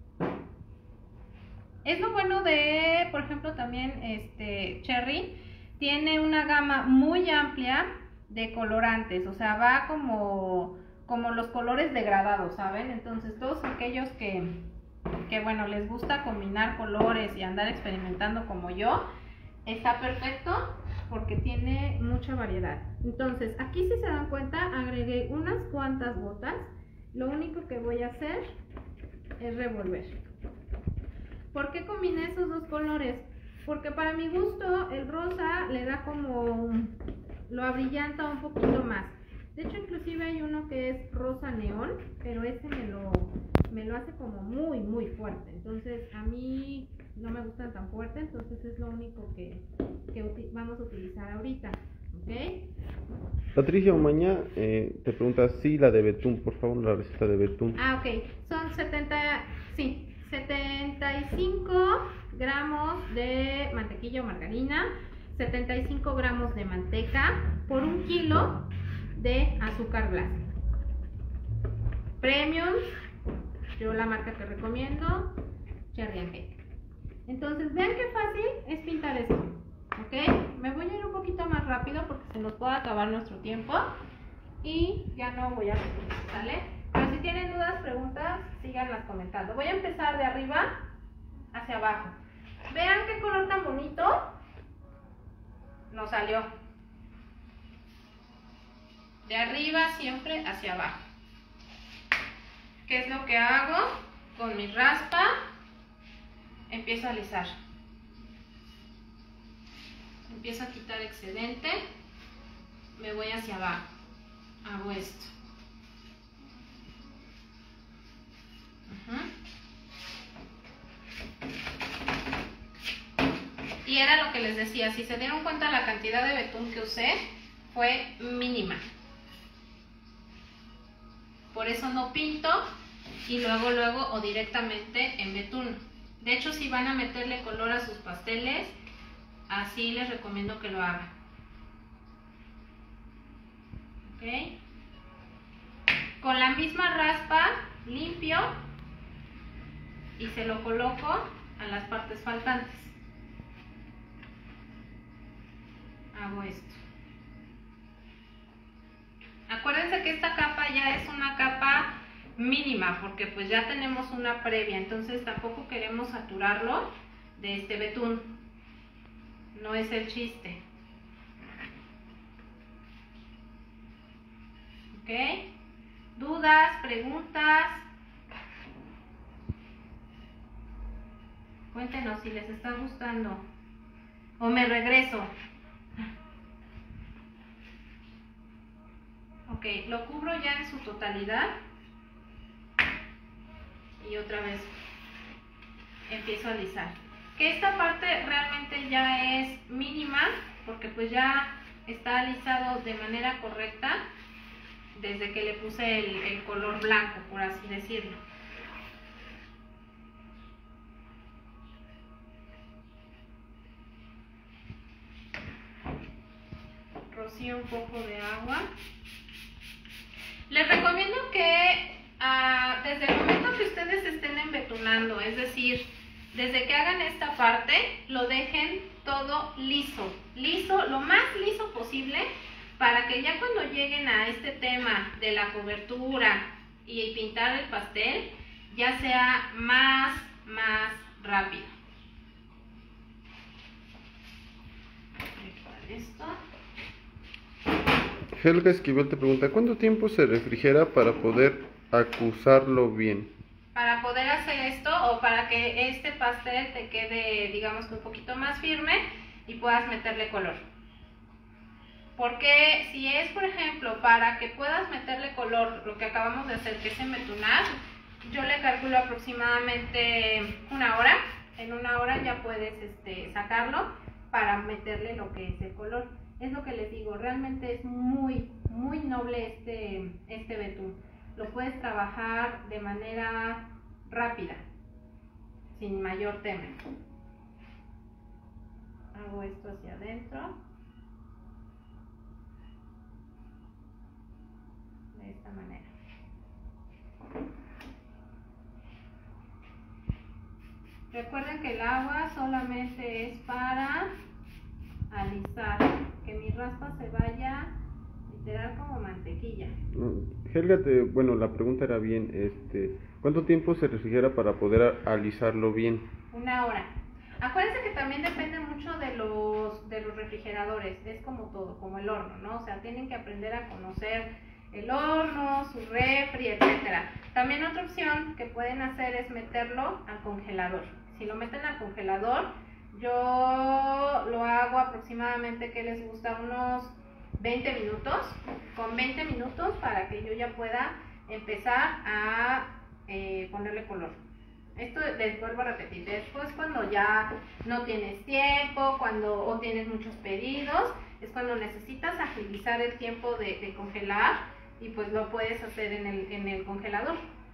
Es lo bueno de, por ejemplo, también este Cherry, tiene una gama muy amplia de colorantes, o sea, va como, como los colores degradados, ¿saben? Entonces, todos aquellos que, que, bueno, les gusta combinar colores y andar experimentando como yo, está perfecto porque tiene mucha variedad. Entonces, aquí si se dan cuenta, agregué unas cuantas gotas. Lo único que voy a hacer es revolver. ¿Por qué combiné esos dos colores? Porque para mi gusto el rosa le da como, lo abrillanta un poquito más. De hecho, inclusive hay uno que es rosa neón, pero ese me lo, me lo hace como muy, muy fuerte. Entonces, a mí no me gustan tan fuerte, entonces es lo único que, que vamos a utilizar ahorita. ¿Ok? Patricia Umaña eh, te pregunta, sí, la de betún, por favor, la receta de betún. Ah, ok. Son setenta, sí, setenta y cinco gramos de mantequilla o margarina, setenta y cinco gramos de manteca por un kilo de azúcar glass. Premium, yo la marca que recomiendo, Cherry and Cake. Entonces, vean qué fácil es pintar esto, ¿ok? Me voy a ir un poquito más rápido porque se nos puede acabar nuestro tiempo y ya no voy a repetir, ¿sale? Pero si tienen dudas, preguntas, síganlas comentando. Voy a empezar de arriba hacia abajo. Vean qué color tan bonito nos salió. De arriba siempre hacia abajo. ¿Qué es lo que hago? Con mi raspa empiezo a alisar. Empiezo a quitar excedente. Me voy hacia abajo. Hago esto. Uh-huh. Y era lo que les decía, si se dieron cuenta la cantidad de betún que usé fue mínima. Por eso no pinto y luego luego o directamente en betún. De hecho, si van a meterle color a sus pasteles, así les recomiendo que lo hagan. ¿Ok? Con la misma raspa limpio y se lo coloco a las partes faltantes. Hago esto. Acuérdense que esta capa esta ya es una capa mínima, porque pues ya tenemos una previa, entonces tampoco queremos saturarlo de este betún, no es el chiste. ¿Ok? ¿Dudas? ¿Preguntas? Cuéntenos si les está gustando. O me regreso. Ok, lo cubro ya en su totalidad. Y otra vez empiezo a alisar. Que esta parte realmente ya es mínima, porque pues ya está alisado de manera correcta desde que le puse el, el color blanco, por así decirlo. Rocío un poco de agua. Les recomiendo que uh, desde el momento que ustedes estén embetunando, es decir, desde que hagan esta parte, lo dejen todo liso, liso, lo más liso posible, para que ya cuando lleguen a este tema de la cobertura y pintar el pastel, ya sea más, más rápido. Voy a quitar esto. Helga Esquivel te pregunta, ¿cuánto tiempo se refrigera para poder acusarlo bien? Para poder hacer esto, o para que este pastel te quede, digamos, un poquito más firme y puedas meterle color. Porque si es, por ejemplo, para que puedas meterle color, lo que acabamos de hacer, que es embetunar, yo le calculo aproximadamente una hora. En una hora ya puedes este, sacarlo para meterle lo que es el color. Es lo que les digo, realmente es muy, muy noble este, este betún. Lo puedes trabajar de manera rápida, sin mayor tema. Hago esto hacia adentro. De esta manera. Recuerden que el agua solamente es para alisar, que mi raspa se vaya literal como mantequilla. Helga, te, bueno, la pregunta era bien, este, ¿cuánto tiempo se refrigera para poder alisarlo bien? Una hora. Acuérdense que también depende mucho de los, de los refrigeradores, es como todo, como el horno, ¿no? O sea, tienen que aprender a conocer el horno, su refri, etcétera. También otra opción que pueden hacer es meterlo al congelador. Si lo meten al congelador, yo lo hago aproximadamente, que les gusta, unos veinte minutos, con veinte minutos para que yo ya pueda empezar a eh, ponerle color. Esto les vuelvo a repetir, después cuando ya no tienes tiempo, cuando o tienes muchos pedidos, es cuando necesitas agilizar el tiempo de, de congelar, y pues lo puedes hacer en el, en el congelador.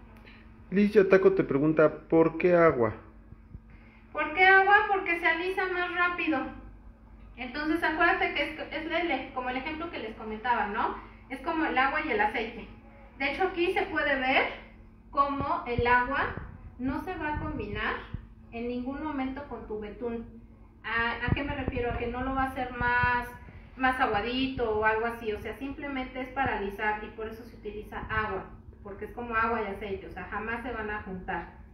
Licia Taco te pregunta, ¿por qué agua? ¿Por qué agua? Porque se alisa más rápido. Entonces acuérdate que es, es el, como el ejemplo que les comentaba, ¿no? Es como el agua y el aceite. De hecho aquí se puede ver cómo el agua no se va a combinar en ningún momento con tu betún. ¿A, a qué me refiero? A que no lo va a hacer más, más aguadito o algo así. O sea, simplemente es para alisar, y por eso se utiliza agua, porque es como agua y aceite, o sea, jamás se van a juntar.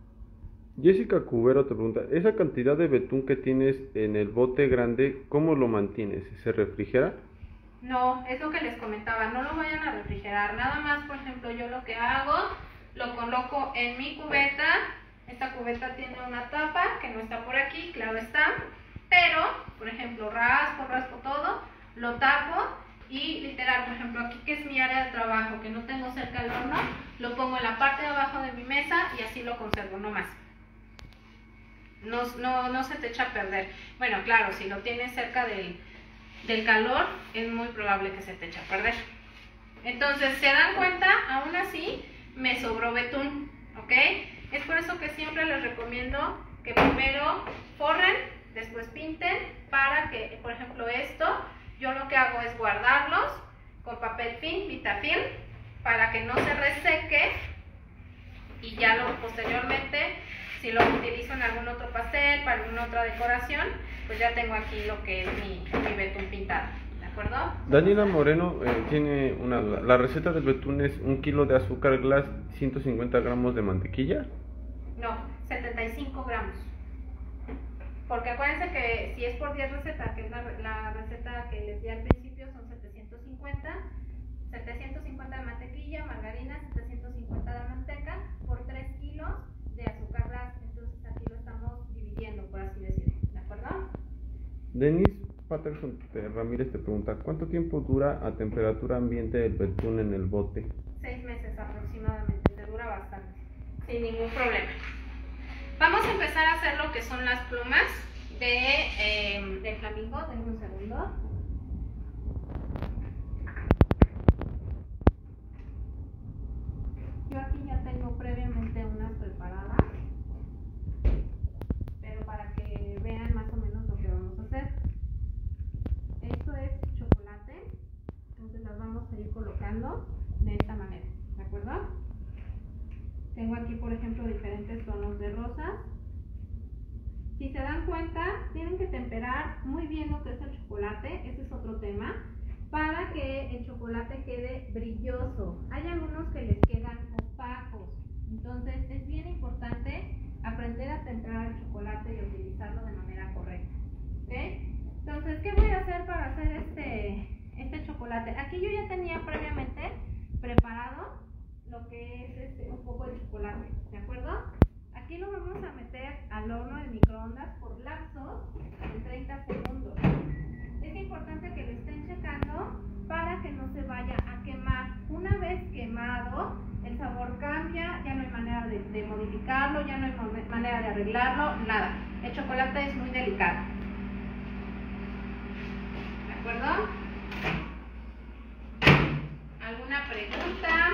Jessica Cubero te pregunta, ¿esa cantidad de betún que tienes en el bote grande, cómo lo mantienes? ¿Se refrigera? No, es lo que les comentaba, no lo vayan a refrigerar. Nada más, por ejemplo, yo lo que hago, lo coloco en mi cubeta. Esta cubeta tiene una tapa que no está por aquí, claro está, pero, por ejemplo, raspo, raspo todo, lo tapo y literal, por ejemplo, aquí que es mi área de trabajo, que no tengo cerca el horno, lo pongo en la parte de abajo de mi mesa y así lo conservo, no más. No, no, no se te echa a perder. Bueno, claro, si lo tienes cerca del, del calor, es muy probable que se te eche a perder. Entonces, ¿se dan cuenta? Aún así, me sobró betún, ¿ok? Es por eso que siempre les recomiendo que primero forren, después pinten, para que, por ejemplo, esto, yo lo que hago es guardarlos con papel film, Vitafilm, para que no se reseque, y ya lo posteriormente, si lo utilizo en algún otro pastel, para alguna otra decoración, pues ya tengo aquí lo que es mi, mi betún pintado, ¿de acuerdo? Daniela Moreno eh, tiene una duda. La receta del betún es un kilo de azúcar glass, ciento cincuenta gramos de mantequilla. No, setenta y cinco gramos. Porque acuérdense que si es por diez recetas, que es la, la receta que les di al principio, son setecientos cincuenta. setecientos cincuenta de mantequilla, margarina, setecientos cincuenta de manteca, por tres kilos de azúcar glass. Entonces aquí lo estamos dividiendo, por así decirlo. ¿De acuerdo? Denise Patterson Ramírez te pregunta, ¿cuánto tiempo dura a temperatura ambiente el betún en el bote? Seis meses aproximadamente, te dura bastante, sin ningún problema. Vamos a empezar a hacer lo que son las plumas de, eh, de flamingo. Denme un segundo. Yo aquí ya tengo previamente unas preparadas, pero para que vean más o menos lo que vamos a hacer. Esto es chocolate, entonces las vamos a ir colocando de esta manera, ¿de acuerdo? Tengo aquí, por ejemplo, diferentes tonos de rosas. Si se dan cuenta, tienen que temperar muy bien lo que es el chocolate, ese es otro tema, para que el chocolate quede brilloso. Hay algunos que les quedan opacos, entonces es bien importante aprender a temperar el chocolate y utilizarlo de manera correcta. ¿Okay? Entonces, ¿qué voy a hacer para hacer este, este chocolate? Aquí yo ya tenía previamente preparado lo que es este, un poco de chocolate, ¿de acuerdo? Aquí lo vamos a meter al horno de microondas por lapsos de treinta segundos. Es importante que lo estén checando para que no se vaya a quemar. Una vez quemado, el sabor cambia, ya no hay manera de, de modificarlo, ya no hay manera de arreglarlo, nada. El chocolate es muy delicado. ¿De acuerdo? ¿Alguna pregunta?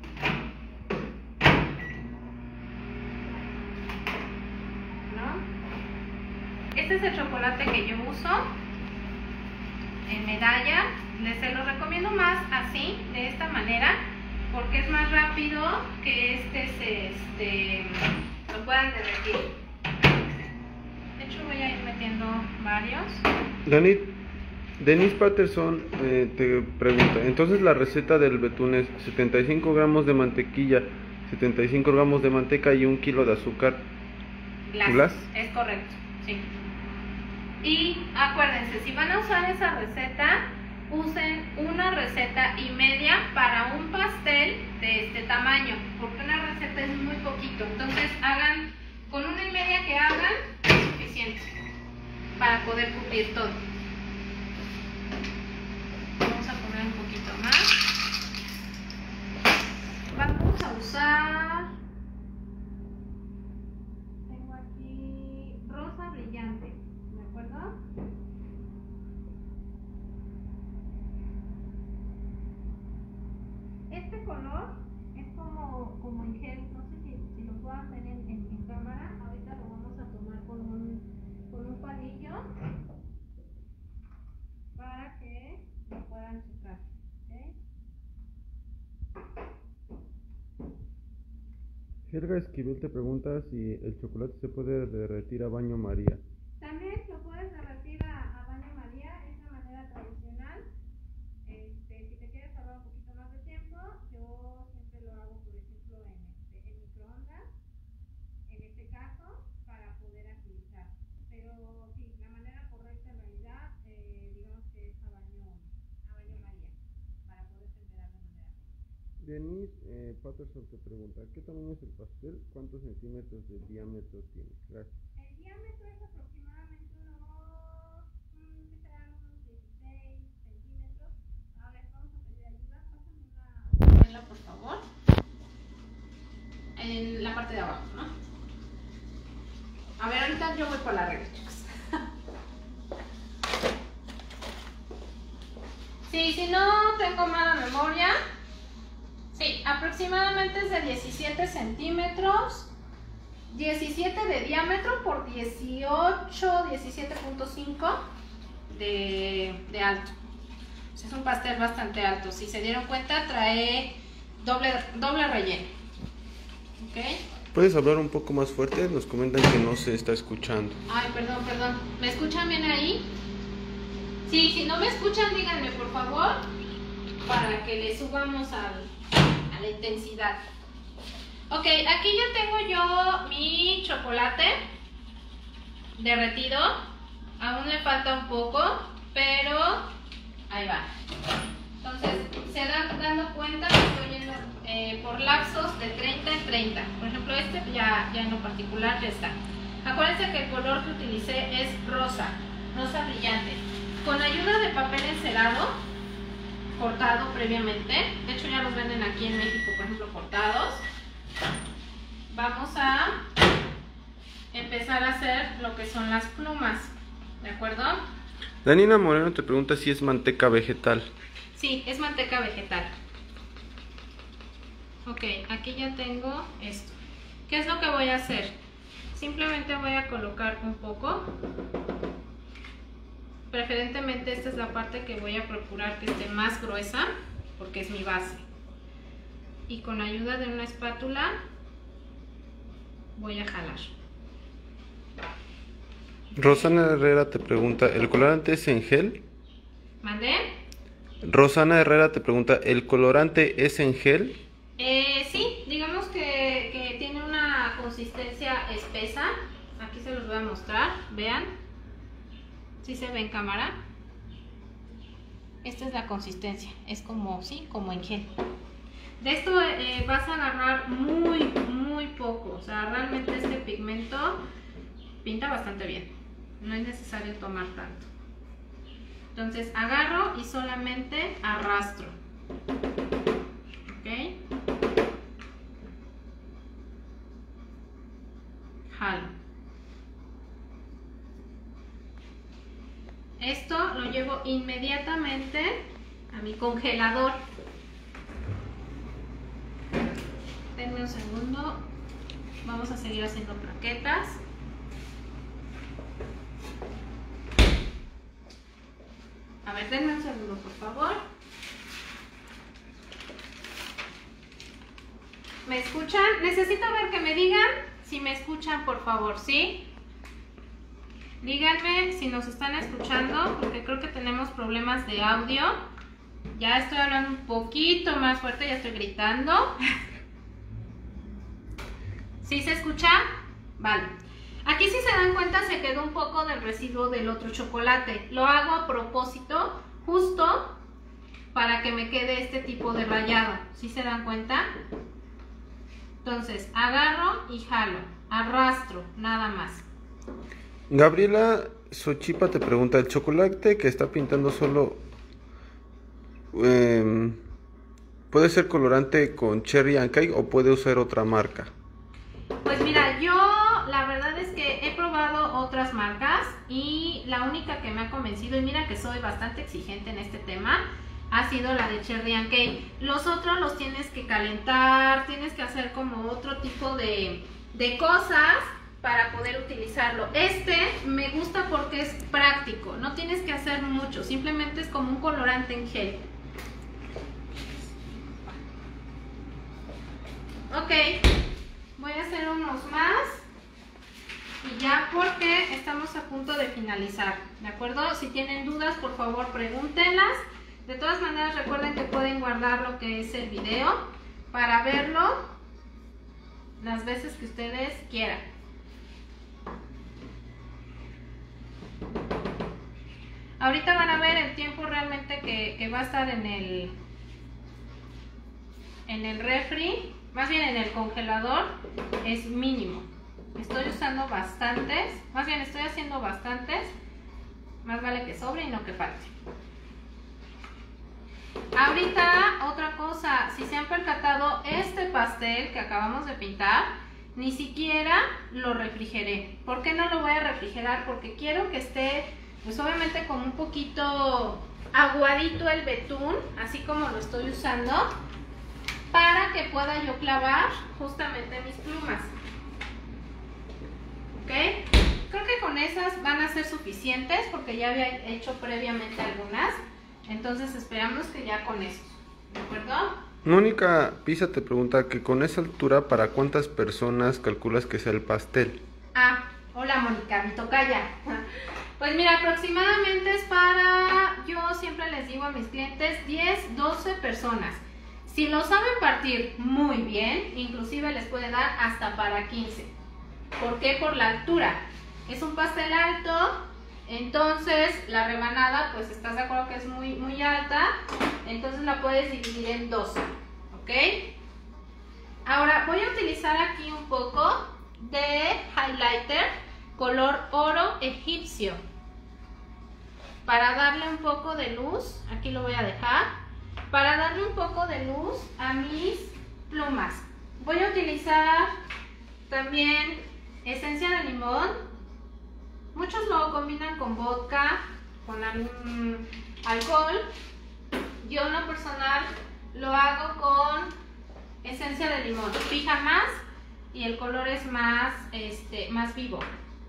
Este es el chocolate que yo uso en medalla. Les se lo recomiendo más así, de esta manera, porque es más rápido que este se este, lo puedan derretir. De hecho voy a ir metiendo varios. Dani, Denise Patterson eh, te pregunta, entonces la receta del betún es setenta y cinco gramos de mantequilla, setenta y cinco gramos de manteca y un kilo de azúcar glass. glass. Es correcto, sí. Y acuérdense, si van a usar esa receta, usen una receta y media para un pastel de este tamaño, porque una receta es muy poquito. Entonces hagan, con una y media que hagan, es suficiente para poder cubrir todo. Vamos a poner un poquito más. Vamos a usar, tengo aquí rosa brillante. ¿De acuerdo? Este color es como, como en gel, no sé si, si lo puedan ver en, en, en cámara. Ahorita lo vamos a tomar con un, con un palillo para que lo puedan checar. ¿Okay? Helga Esquivel te pregunta si el chocolate se puede derretir a baño María. También lo puedes derretir a, a baño María, es la manera tradicional. Este, si te quieres ahorrar un poquito más de tiempo, yo siempre lo hago, por ejemplo, en, este, en microondas, en este caso, para poder agilizar. Pero sí, la manera correcta en realidad, eh, digamos que es a baño, a baño María, para poder temperar de manera correcta. Denise eh, Patterson te pregunta, ¿qué tamaño es el pastel? ¿Cuántos centímetros de diámetro tiene? Gracias. El diámetro es aproximadamente unos, ¿qué serán? Unos dieciséis centímetros. Ahora les vamos a pedir ayuda. Pásame una vela, por favor. En la parte de abajo, ¿no? A ver, ahorita yo voy por la regla, chicos. Sí, si no tengo mala memoria. Sí, aproximadamente es de diecisiete centímetros. diecisiete de diámetro por dieciocho, diecisiete punto cinco de, de alto. Es un pastel bastante alto. Si se dieron cuenta, trae doble, doble relleno. ¿Okay? ¿Puedes hablar un poco más fuerte? Nos comentan que no se está escuchando. Ay, perdón, perdón. ¿Me escuchan bien ahí? Sí, si no me escuchan, díganme por favor, para que le subamos al, a la intensidad. Ok, aquí ya tengo yo mi chocolate derretido. Aún le falta un poco, pero ahí va. Entonces, se dan dando cuenta que estoy yendo eh, por lapsos de treinta en treinta. Por ejemplo, este ya, ya en lo particular ya está. Acuérdense que el color que utilicé es rosa, rosa brillante. Con ayuda de papel encerado, cortado previamente, de hecho ya los venden aquí en México, por ejemplo, cortados. Vamos a empezar a hacer lo que son las plumas, ¿de acuerdo? Danina Moreno te pregunta si es manteca vegetal. Sí, es manteca vegetal. Ok, aquí ya tengo esto. ¿Qué es lo que voy a hacer? Simplemente voy a colocar un poco. Preferentemente esta es la parte que voy a procurar que esté más gruesa, porque es mi base. Y con ayuda de una espátula voy a jalar. Rosana Herrera te pregunta, ¿el colorante es en gel? ¿Mandé? Rosana Herrera te pregunta, ¿el colorante es en gel? Eh, sí, digamos que, que tiene una consistencia espesa. Aquí se los voy a mostrar, vean. ¿Sí se ve en cámara? Esta es la consistencia, es como, sí, como en gel. De esto eh, vas a agarrar muy, muy poco. O sea, realmente este pigmento pinta bastante bien. No es necesario tomar tanto. Entonces agarro y solamente arrastro. ¿Ok? Jalo. Esto lo llevo inmediatamente a mi congelador. Denme un segundo. Vamos a seguir haciendo plaquetas. A ver, denme un segundo, por favor. ¿Me escuchan? Necesito ver que me digan si me escuchan, por favor, ¿sí? Díganme si nos están escuchando, porque creo que tenemos problemas de audio. Ya estoy hablando un poquito más fuerte, ya estoy gritando. ¿Sí se escucha? Vale. Aquí, si se dan cuenta, se quedó un poco del residuo del otro chocolate. Lo hago a propósito, justo para que me quede este tipo de rayado. ¿Sí se dan cuenta? Entonces, agarro y jalo, arrastro, nada más. Gabriela Sochipa te pregunta, ¿el chocolate que está pintando solo eh, puede ser colorante con Cherry and Cake o puede usar otra marca? Pues mira, yo la verdad es que he probado otras marcas y la única que me ha convencido, y mira que soy bastante exigente en este tema, ha sido la de Cherry and Cake. Los otros los tienes que calentar, tienes que hacer como otro tipo de, de cosas para poder utilizarlo. Este me gusta porque es práctico, no tienes que hacer mucho, simplemente es como un colorante en gel. Ok, voy a hacer unos más y ya, porque estamos a punto de finalizar, ¿de acuerdo? Si tienen dudas, por favor pregúntenlas. De todas maneras, recuerden que pueden guardar lo que es el video para verlo las veces que ustedes quieran. Ahorita van a ver el tiempo realmente que, que va a estar en el en el refri, más bien en el congelador, es mínimo. Estoy usando bastantes, más bien estoy haciendo bastantes, más vale que sobre y no que falte. Ahorita, otra cosa, si se han percatado, este pastel que acabamos de pintar, ni siquiera lo refrigeré. ¿Por qué no lo voy a refrigerar? Porque quiero que esté, pues obviamente, como un poquito aguadito el betún, así como lo estoy usando, para que pueda yo clavar justamente mis plumas. ¿Ok? Creo que con esas van a ser suficientes porque ya había hecho previamente algunas. Entonces esperamos que ya con eso, ¿de acuerdo? Mónica Pisa te pregunta que con esa altura, ¿para cuántas personas calculas que sea el pastel? Ah, hola Mónica, mi tocaya. Pues mira, aproximadamente es para, yo siempre les digo a mis clientes, diez, doce personas. Si lo saben partir muy bien, inclusive les puede dar hasta para quince. ¿Por qué? Por la altura. Es un pastel alto, entonces la rebanada, pues estás de acuerdo que es muy, muy alta, entonces la puedes dividir en dos, ¿ok? Ahora voy a utilizar aquí un poco de highlighter color oro egipcio para darle un poco de luz. Aquí lo voy a dejar para darle un poco de luz a mis plumas. Voy a utilizar también esencia de limón. Muchos lo combinan con vodka, con algún alcohol. Yo en lo personal lo hago con esencia de limón. Fija más y el color es más, este, más vivo.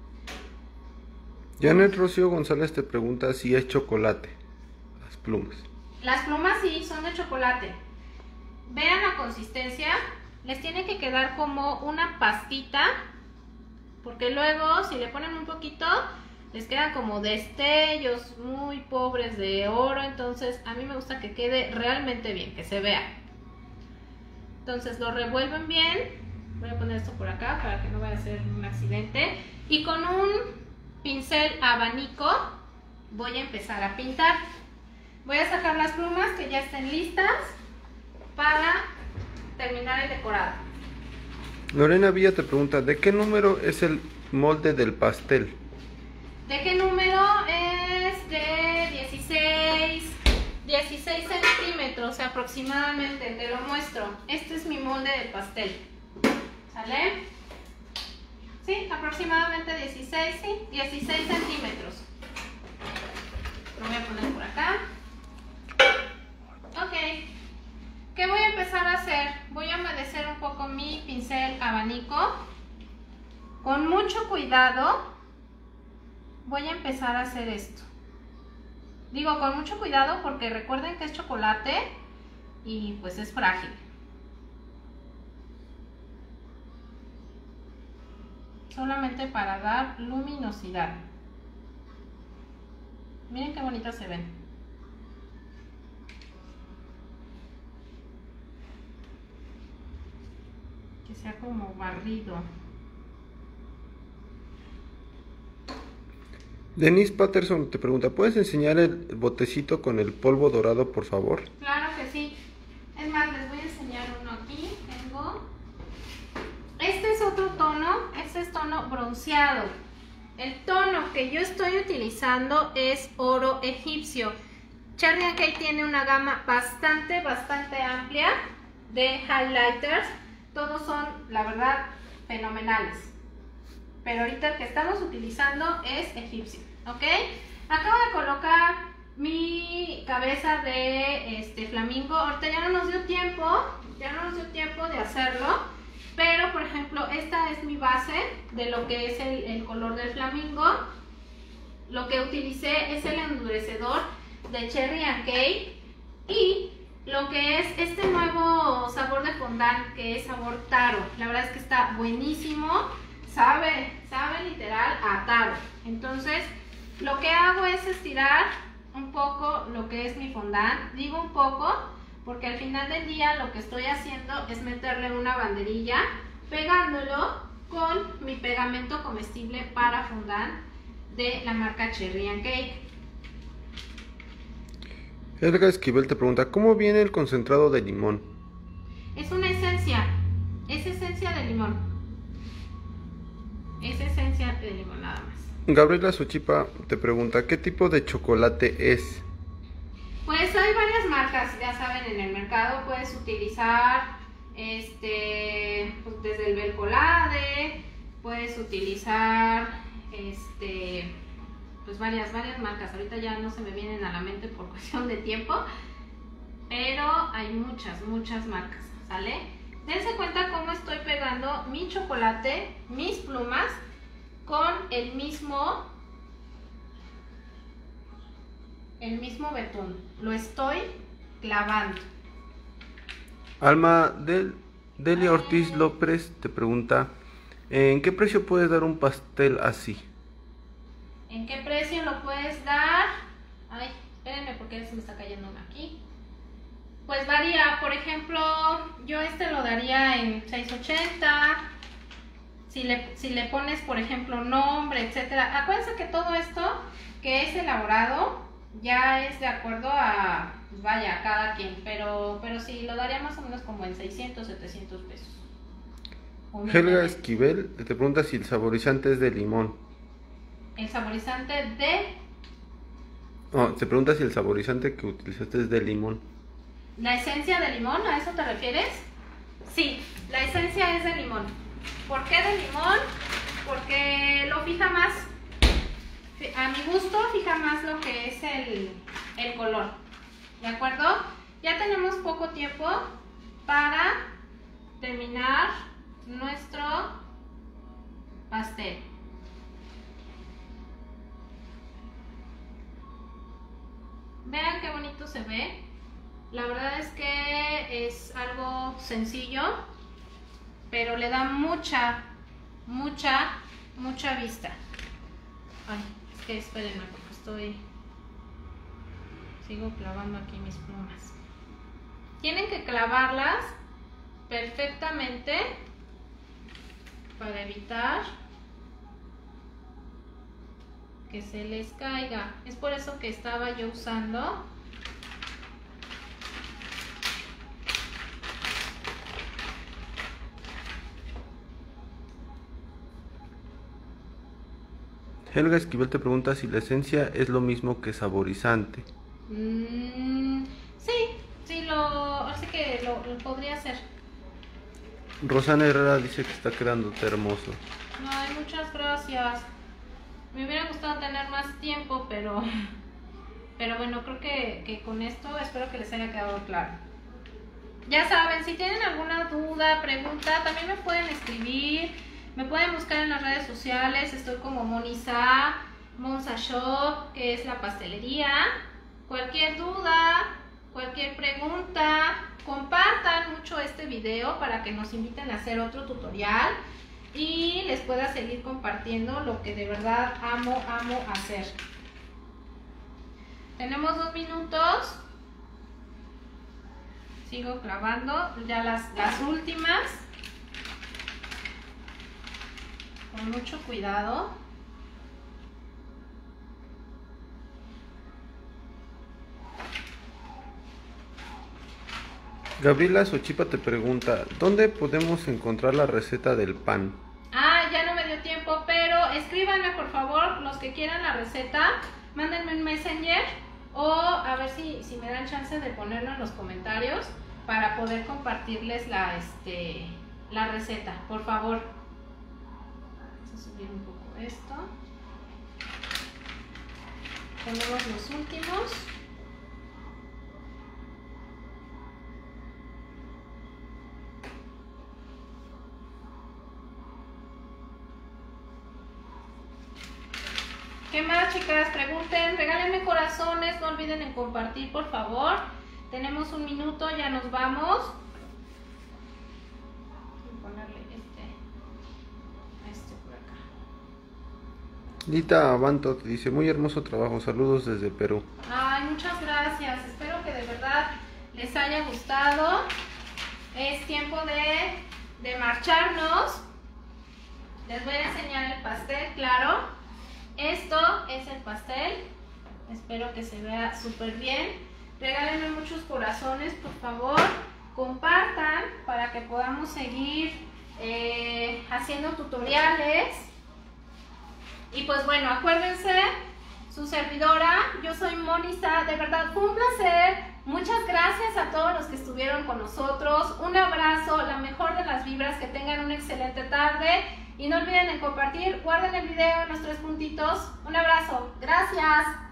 Janet Rocío González te pregunta si es chocolate, las plumas. Las plumas sí, son de chocolate. Vean la consistencia, les tiene que quedar como una pastita, porque luego si le ponen un poquito, les quedan como destellos muy pobres de oro, entonces a mí me gusta que quede realmente bien, que se vea. Entonces lo revuelven bien, voy a poner esto por acá para que no vaya a ser un accidente, y con un pincel abanico voy a empezar a pintar. Voy a sacar las plumas que ya estén listas para terminar el decorado. Lorena Villa te pregunta, ¿de qué número es el molde del pastel? ¿De qué número? Es de dieciséis, dieciséis centímetros aproximadamente, te lo muestro. Este es mi molde del pastel. ¿Sale? Sí, aproximadamente dieciséis, sí, dieciséis centímetros. Lo voy a poner por acá. Ok. ¿Qué voy a empezar a hacer? Voy a humedecer un poco mi pincel abanico. Con mucho cuidado voy a empezar a hacer esto. Digo con mucho cuidado porque recuerden que es chocolate y pues es frágil. Solamente para dar luminosidad. Miren qué bonitas se ven. Que sea como barrido. Denise Patterson te pregunta, ¿puedes enseñar el botecito con el polvo dorado, por favor? Claro que sí. Es más, les voy a enseñar uno aquí. Tengo. Este es otro tono. Este es tono bronceado. El tono que yo estoy utilizando es oro egipcio. Cherry and Cake tiene una gama bastante, bastante amplia de highlighters. Todos son, la verdad, fenomenales. Pero ahorita el que estamos utilizando es egipcio, ¿ok? Acabo de colocar mi cabeza de este flamingo. Ahorita ya no nos dio tiempo, ya no nos dio tiempo de hacerlo. Pero, por ejemplo, esta es mi base de lo que es el, el color del flamingo. Lo que utilicé es el endurecedor de Cherry and Cake y lo que es este nuevo sabor de fondant que es sabor taro. La verdad es que está buenísimo, sabe, sabe literal a taro. Entonces, lo que hago es estirar un poco lo que es mi fondant. Digo un poco porque al final del día lo que estoy haciendo es meterle una banderilla pegándolo con mi pegamento comestible para fondant de la marca Cherry and Cake. Edgar Esquivel te pregunta, ¿cómo viene el concentrado de limón? Es una esencia, es esencia de limón. Es esencia de limón nada más. Gabriela Suchipa te pregunta, ¿qué tipo de chocolate es? Pues hay varias marcas, ya saben, en el mercado puedes utilizar este, pues desde el Belcolade, puedes utilizar este, pues varias, varias marcas. Ahorita ya no se me vienen a la mente por cuestión de tiempo, pero hay muchas, muchas marcas, ¿sale? Dense cuenta cómo estoy pegando mi chocolate, mis plumas, con el mismo, el mismo betún. Lo estoy clavando. Alma del, Delia Ortiz López te pregunta, ¿en qué precio puedes dar un pastel así? ¿En qué precio lo puedes dar? Ay, espérenme porque se me está cayendo uno aquí. Pues varía, por ejemplo, yo este lo daría en seis ochenta. Si le, si le pones, por ejemplo, nombre, etcétera. Acuérdense que todo esto que es elaborado ya es de acuerdo a, pues vaya, a cada quien. Pero, pero sí, lo daría más o menos como en seiscientos, setecientos pesos. Helga Esquivel te pregunta si el saborizante es de limón. El saborizante de... No, te pregunta si el saborizante que utilizaste es de limón. ¿La esencia de limón? ¿A eso te refieres? Sí, la esencia es de limón. ¿Por qué de limón? Porque lo fija más, a mi gusto, fija más lo que es el, el color. ¿De acuerdo? Ya tenemos poco tiempo para terminar nuestro pastel. Vean qué bonito se ve. La verdad es que es algo sencillo, pero le da mucha, mucha, mucha vista. Ay, es que espérenme porque estoy... Sigo clavando aquí mis plumas. Tienen que clavarlas perfectamente para evitar que se les caiga. Es por eso que estaba yo usando Helga Esquivel te pregunta si la esencia es lo mismo que saborizante. Mm, sí, sí, lo, así que lo, lo podría hacer. Rosana Herrera dice que está quedándote hermoso. Ay, muchas gracias. Me hubiera gustado tener más tiempo, pero, pero bueno, creo que, que con esto espero que les haya quedado claro. Ya saben, si tienen alguna duda, pregunta, también me pueden escribir. Me pueden buscar en las redes sociales, estoy como Monisa, Monsa Shop, que es la pastelería. Cualquier duda, cualquier pregunta, compartan mucho este video para que nos inviten a hacer otro tutorial y les pueda seguir compartiendo lo que de verdad amo, amo hacer. Tenemos dos minutos. Sigo clavando ya las, las últimas. Con mucho cuidado. Gabriela Sochipa te pregunta, ¿dónde podemos encontrar la receta del pan? Ah, ya no me dio tiempo, pero escríbanme por favor los que quieran la receta, mándenme un messenger o a ver si, si me dan chance de ponerlo en los comentarios para poder compartirles la, este, la receta, por favor. Subir un poco esto. Ponemos los últimos. ¿Qué más, chicas? Pregunten, regálenme corazones, no olviden en compartir, por favor. Tenemos un minuto, ya nos vamos. Lita Abanto te dice, muy hermoso trabajo, saludos desde Perú. Ay, muchas gracias, espero que de verdad les haya gustado. Es tiempo de, de marcharnos. Les voy a enseñar el pastel, claro. Esto es el pastel, espero que se vea súper bien. Regálenme muchos corazones, por favor. Compartan para que podamos seguir eh, haciendo tutoriales. Y pues bueno, acuérdense, su servidora, yo soy Monisa, de verdad fue un placer. Muchas gracias a todos los que estuvieron con nosotros. Un abrazo, la mejor de las vibras, que tengan una excelente tarde. Y no olviden en compartir, guarden el video en los tres puntitos. Un abrazo, gracias.